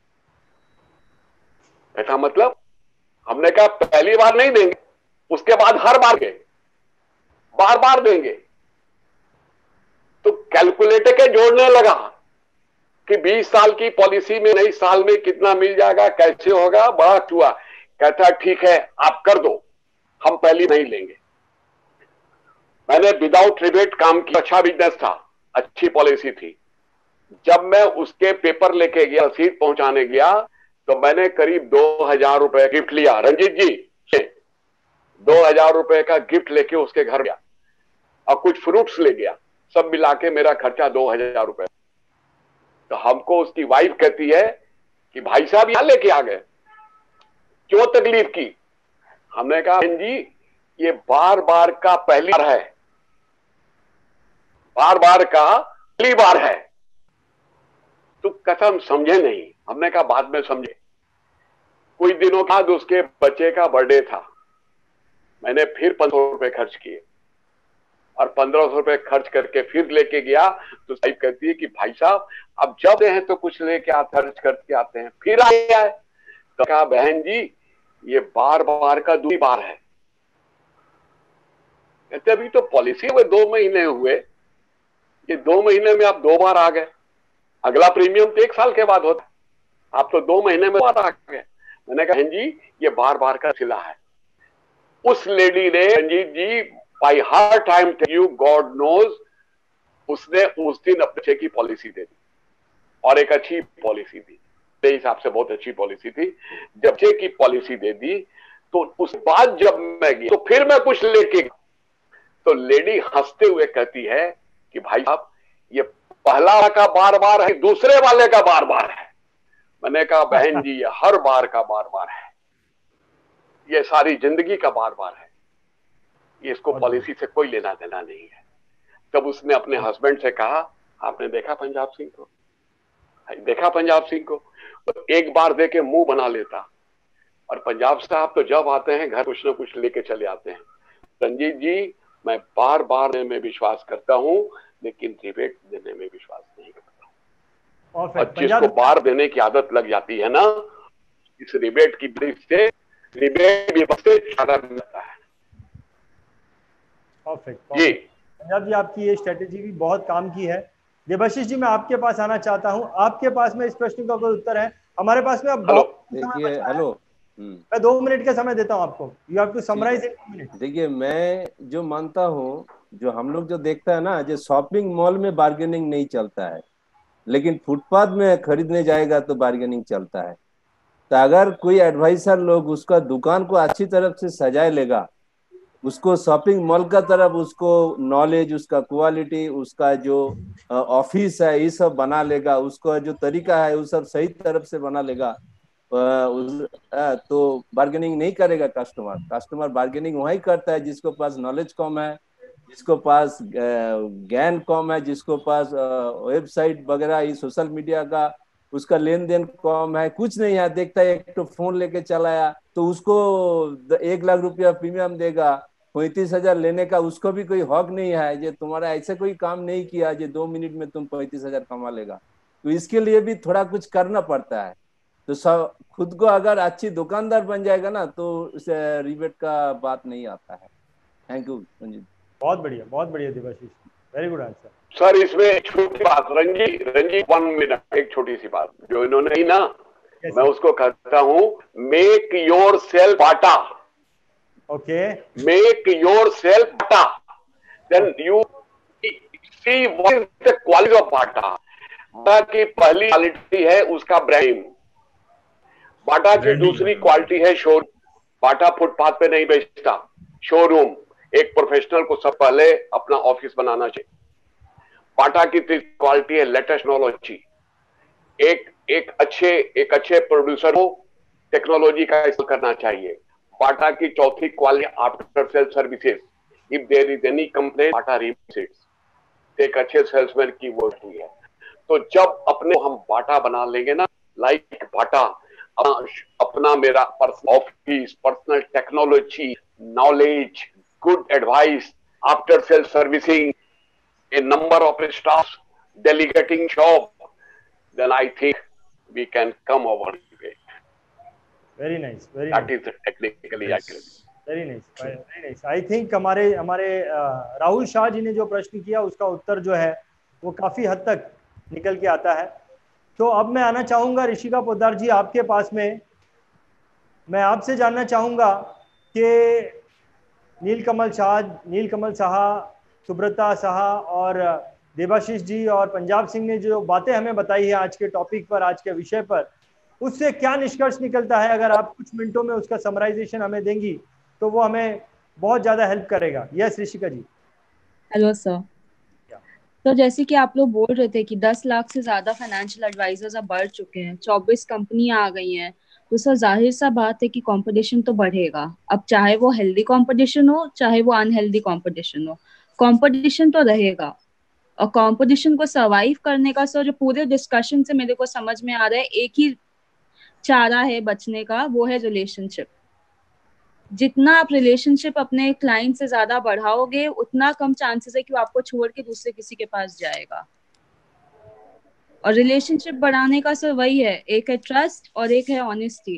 ऐसा मतलब? हमने कहा पहली बार नहीं देंगे, उसके बाद हर बार के बार बार देंगे। तो कैलकुलेटर के जोड़ने लगा कि बीस साल की पॉलिसी में नई साल में कितना मिल जाएगा, कैसे होगा, बड़ा हुआ। कहता ठीक है आप कर दो, हम पहली नहीं लेंगे। मैंने विदाउट रिबेट काम किया, अच्छा बिजनेस था, अच्छी पॉलिसी थी। जब मैं उसके पेपर लेके गया, रसीद पहुंचाने गया, तो मैंने करीब दो हजार रुपए गिफ्ट लिया रंजीत जी से। दो हजार रुपए का गिफ्ट लेके उसके घर गया और कुछ फ्रूट्स ले गया, सब मिला के मेरा खर्चा दो हजार रुपए। तो हमको उसकी वाइफ कहती है कि भाई साहब यहां लेके आ गए, क्यों तकलीफ की? हमने कहा बहन जी ये बार बार का पहली बार है, बार बार का पहली बार है। तो कसम समझे नहीं। हमने कहा बाद में समझे। कुछ दिनों बाद उसके बच्चे का बर्थडे था, मैंने फिर पंद्रह सौ रुपए खर्च किए और पंद्रह सौ रुपए खर्च करके फिर लेके गया। तो साहिब कहती है कि भाई साहब अब जब हैं तो कुछ लेके आते, खर्च करके आते हैं। फिर आया है तो कहा बहन जी ये बार बार का दूसरी बार है। कहते अभी तो पॉलिसी हुए दो महीने हुए, ये दो महीने में आप दो बार आ गए, अगला प्रीमियम तो एक साल के बाद होता, आप तो दो महीने में बार आ गए। मैंने कहा बहन जी ये बार बार का सिला है। उस लेडी ने Ranjit ji by her time you god knows, उसने उस दिन अपने बच्चे की पॉलिसी दे दी और एक अच्छी पॉलिसी दी, मेरे हिसाब से बहुत अच्छी पॉलिसी थी। जब बच्चे की पॉलिसी दे दी तो उस बाद जब मैं गया तो फिर मैं कुछ लेके, तो लेडी हंसते हुए कहती है कि भाई साहब ये पहला का बार बार है, दूसरे वाले का बार बार है। मैंने कहा बहन जी ये हर बार का बार बार है, ये सारी जिंदगी का बार बार है, ये इसको पॉलिसी से कोई लेना देना नहीं है। तब उसने अपने हस्बैंड से कहा आपने देखा पंजाब सिंह को, देखा पंजाब सिंह को, तो एक बार देके मुंह बना लेता। और पंजाब साहब तो जब आते हैं घर कुछ ना कुछ लेके चले आते हैं। रंजीत जी मैं बार बार देने में विश्वास करता हूं, लेकिन रिबेट देने में विश्वास नहीं करता हूं। और जिसको बार देने की आदत लग जाती है ना, इस रिबेट की वजह से रिबेट भी बसे ज्यादा मिलता है। परफेक्ट जी पंजाब जी, आपकी ये स्ट्रेटेजी भी बहुत काम की है। देवाशीष जी मैं आपके पास आना चाहता हूं, आपके पास में इस प्रश्न का कोई उत्तर है? हमारे पास में अब बहुत देखिए हेलो मैं दो मिनट का समय देता हूं आपको, you have to summarise in two minute. देखिए मैं जो मानता हूं, जो हम लोग जो देखता है ना, जो शॉपिंग मॉल में बार्गेनिंग नहीं चलता है, लेकिन फुटपाथ में खरीदने जाएगा तो बार्गेनिंग चलता है। तो अगर कोई एडवाइजर लोग उसका दुकान को अच्छी तरफ से सजाए लेगा, उसको शॉपिंग मॉल का तरफ उसको नॉलेज, उसका क्वालिटी, उसका जो ऑफिस है ये सब बना लेगा, उसका जो तरीका है वो सब सही तरफ से बना लेगा, उस, तो बार्गेनिंग नहीं करेगा कस्टमर। कस्टमर बार्गेनिंग वही करता है जिसको पास नॉलेज कम है, जिसको पास ज्ञान कम है, जिसको पास वेबसाइट वगैरह ये सोशल मीडिया का उसका लेन देन कम है, कुछ नहीं है, देखता है एक तो फोन लेके चला आया तो उसको एक लाख रुपया प्रीमियम देगा, पैंतीस हजार लेने का उसको भी कोई हक नहीं है। जो तुम्हारा ऐसे कोई काम नहीं किया जो दो मिनट में तुम पैंतीस हजार कमा लेगा। तो इसके लिए भी थोड़ा कुछ करना पड़ता है। तो सब खुद को अगर अच्छी दुकानदार बन जाएगा ना तो रिबेट का बात नहीं आता है। Thank you Ranjit. बहुत बढ़िया, बहुत बढ़िया Devashish, very good answer. Sir इसमें एक छोटी बात, रंजी रंजी वन मिनट, एक छोटी सी बात जो इन्होंने की ना, yes, मैं उसको कहता हूं make yourself Bata. Okay, make yourself Bata, then you see what is the quality of Bata. Bata की पहली क्वालिटी है उसका ब्रांडिंग, बाटा की दूसरी क्वालिटी है शोरूम। बाटा फुटपाथ पे नहीं बेचता, शोरूम। एक प्रोफेशनल को सब पहले अपना ऑफिस बनाना चाहिए। बाटा की तीसरी क्वालिटी है लेटेस्ट टेक्नोलॉजी। एक एक अच्छे एक अच्छे प्रोड्यूसर को टेक्नोलॉजी का इस्तेमाल करना चाहिए। बाटा की चौथी quality after sale services. If there is any complaint Bata receives. एक अच्छे सेल्समैन की वो होती है। तो जब अपने हम बाटा बना लेंगे ना, लाइक बाटा अपना मेरा personal office, personal technology, knowledge, good advice, after sale servicing, a number of staff, delegating job, then I think we can come over it. Very nice, very That nice, is the technically Yes. accurate. Very nice, very nice. I think हमारे हमारे अ, राहुल शाह जी ने जो प्रश्न किया उसका उत्तर जो है वो काफी हद तक निकल के आता है। तो अब मैं आना चाहूंगा ऋषिका पोद्दार जी आपके पास में। मैं आपसे जानना चाहूंगा कि नीलकमल शाह नीलकमल साहा, सुब्रता साहा और देवाशीष जी और पंजाब सिंह ने जो बातें हमें बताई है आज के टॉपिक पर, आज के विषय पर, उससे क्या निष्कर्ष निकलता है? अगर आप कुछ मिनटों में उसका समराइजेशन हमें देंगी तो वो हमें बहुत ज्यादा हेल्प करेगा। Yes Rishika ji. Hello sir. तो जैसे कि आप लोग बोल रहे थे कि दस लाख से ज्यादा फाइनेंशियल एडवाइजर्स अब बढ़ चुके हैं, चौबीस कंपनियां आ गई हैं, तो सर जाहिर सा बात है कि कंपटीशन तो बढ़ेगा। अब चाहे वो हेल्दी कंपटीशन हो चाहे वो अनहेल्दी कंपटीशन हो, कंपटीशन तो रहेगा। और कंपटीशन को सर्वाइव करने का सर जो पूरे डिस्कशन से मेरे को समझ में आ रहा है, एक ही चारा है बचने का, वो है रिलेशनशिप। जितना आप रिलेशनशिप अपने क्लाइंट से ज्यादा बढ़ाओगे उतना कम चांसेस है कि वो आपको छोड़ के दूसरे किसी के पास जाएगा। और रिलेशनशिप बढ़ाने का सर वही है, एक है ट्रस्ट और एक है ऑनेस्टी।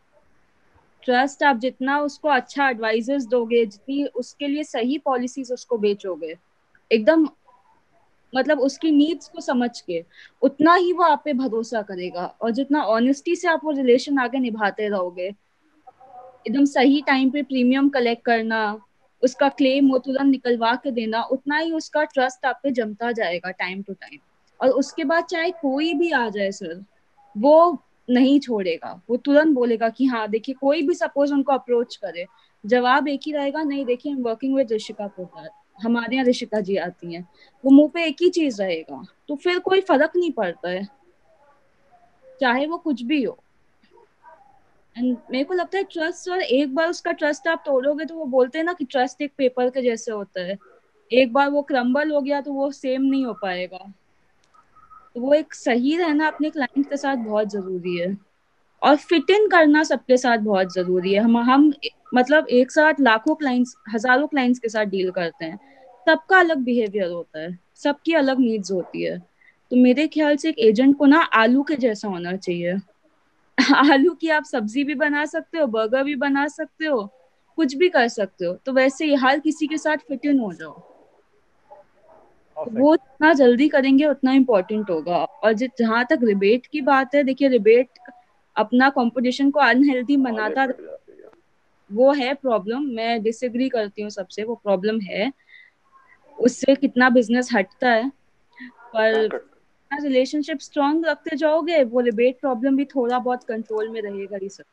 ट्रस्ट आप जितना उसको अच्छा एडवाइजर्स दोगे, जितनी उसके लिए सही पॉलिसीज उसको बेचोगे एकदम मतलब उसकी नीड्स को समझ के, उतना ही वो आप पे भरोसा करेगा। और जितना ऑनेस्टी से आप वो रिलेशन आगे निभाते रहोगे, एकदम सही टाइम पे प्रीमियम कलेक्ट करना, उसका क्लेम वो तुरंत निकलवा के देना, उतना ही उसका ट्रस्ट आप पे जमता जाएगा टाइम टू टाइम। और उसके बाद चाहे कोई भी आ जाए सर, वो नहीं छोड़ेगा, वो तुरंत बोलेगा कि हाँ देखिए, कोई भी सपोज उनको अप्रोच करे, जवाब एक ही रहेगा, नहीं देखिए I am working with Rishika Poddar, हमारे यहाँ ऋषिका जी आती हैं, वो मुंह पे एक ही चीज रहेगा। तो फिर कोई फर्क नहीं पड़ता है, चाहे वो कुछ भी हो। एंड मेरे को लगता है ट्रस्ट, और एक बार उसका ट्रस्ट आप तोड़ोगे तो वो बोलते हैं ना कि ट्रस्ट एक पेपर के जैसे होता है, एक बार वो क्रम्बल हो गया तो वो सेम नहीं हो पाएगा। तो वो एक सही रहना अपने क्लाइंट के साथ बहुत जरूरी है, और फिट इन करना सबके साथ बहुत जरूरी है। हम हम मतलब एक साथ लाखों क्लाइंट्स, हजारों क्लाइंट्स के साथ डील करते हैं, सबका अलग बिहेवियर होता है, सबकी अलग नीड्स होती है। तो मेरे ख्याल से एक एजेंट को ना आलू के जैसा होना चाहिए। आलू की आप सब्जी भी बना सकते हो, बर्गर भी बना सकते हो, कुछ भी कर सकते हो। तो वैसे ही हर किसी के साथ फिट इन हो जाओ, तो वो जितना जल्दी करेंगे उतना इम्पोर्टेंट होगा। और जहां तक रिबेट की बात है, देखिए रिबेट अपना कंपटीशन को अनहेल्दी बनाता, वो है प्रॉब्लम, मैं डिसएग्री करती हूँ सबसे, वो प्रॉब्लम है, उससे कितना बिजनेस हटता है। पर रिलेशनशिप स्ट्रांग रखते जाओगे, वो रिबेट प्रॉब्लम भी थोड़ा बहुत कंट्रोल में रहेगा ही सब।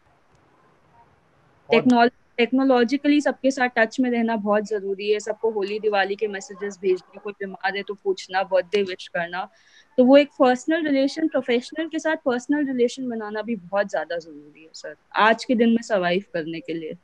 टेक्नोलॉजी टेक्नोलॉजिकली सबके साथ टच में रहना बहुत जरूरी है। सबको होली दिवाली के मैसेजेस भेजने, कोई बीमार है तो पूछना, बर्थडे विश करना, तो वो एक पर्सनल रिलेशन, प्रोफेशनल के साथ पर्सनल रिलेशन बनाना भी बहुत ज्यादा जरूरी है सर, आज के दिन में सर्वाइव करने के लिए।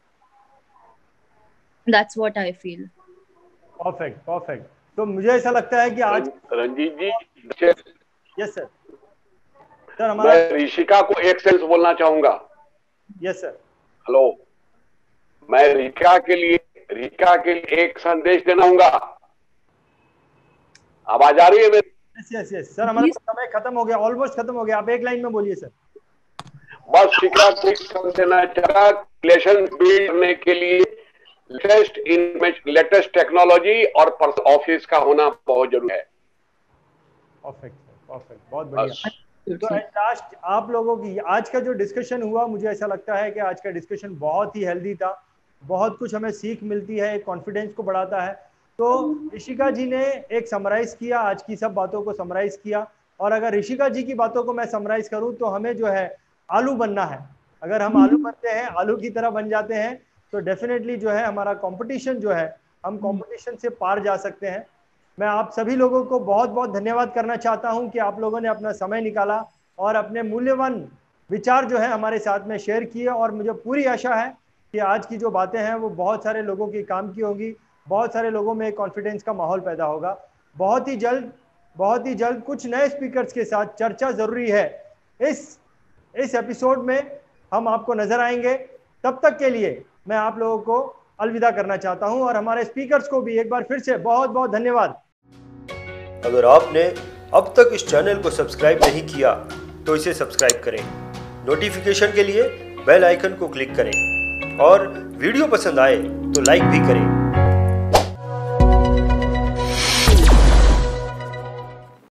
That's what I feel. Perfect, perfect. तो मुझे ऐसा लगता है कि आज Ranjit ji, yes sir, sir हमारा मैं ऋषिका को एक सेंस बोलना चाहूंगा। Yes sir. हेलो, मैं ऋषिका के लिए ऋषिका के लिए एक संदेश देना चाहूंगा। आवाज आ रही है मेरी? यस यस यस सर, हमारा समय खत्म हो गया, ऑलमोस्ट खत्म हो गया, आप एक लाइन में बोलिए सर। बस शिखा को देना चाहा, रिलेशन बिल्ड करने के लिए लेटेस्ट लेटेस्ट टेक्नोलॉजी और ऑफिस का होना बहुत जरूरी है। परफेक्ट परफेक्ट, बहुत बढ़िया। तो एट लास्ट आप लोगों की आज का जो डिस्कशन हुआ, मुझे ऐसा लगता है कि आज का डिस्कशन बहुत ही हेल्दी था, बहुत कुछ हमें सीख मिलती है, कॉन्फिडेंस को बढ़ाता है। तो ऋषिका जी ने एक समराइज किया, आज की सब बातों को समराइज किया, और अगर ऋषिका जी की बातों को मैं समराइज करूं तो हमें जो है आलू बनना है। अगर हम आलू बनते हैं, आलू की तरह बन जाते हैं, तो डेफिनेटली जो है हमारा कंपटीशन जो है, हम कंपटीशन से पार जा सकते हैं। मैं आप सभी लोगों को बहुत बहुत धन्यवाद करना चाहता हूं कि आप लोगों ने अपना समय निकाला और अपने मूल्यवान विचार जो है हमारे साथ में शेयर किए, और मुझे पूरी आशा है कि आज की जो बातें हैं वो बहुत सारे लोगों की काम की होगी, बहुत सारे लोगों में कॉन्फिडेंस का माहौल पैदा होगा। बहुत ही जल्द बहुत ही जल्द कुछ नए स्पीकर्स के साथ चर्चा जरूरी है इस इस एपिसोड में हम आपको नजर आएंगे। तब तक के लिए मैं आप लोगों को अलविदा करना चाहता हूं, और हमारे स्पीकर्स को भी एक बार फिर से बहुत बहुत धन्यवाद। अगर आपने अब तक इस चैनल को सब्सक्राइब नहीं किया तो इसे सब्सक्राइब करें, नोटिफिकेशन के लिए बेल आइकन को क्लिक करें, और वीडियो पसंद आए तो लाइक भी करें।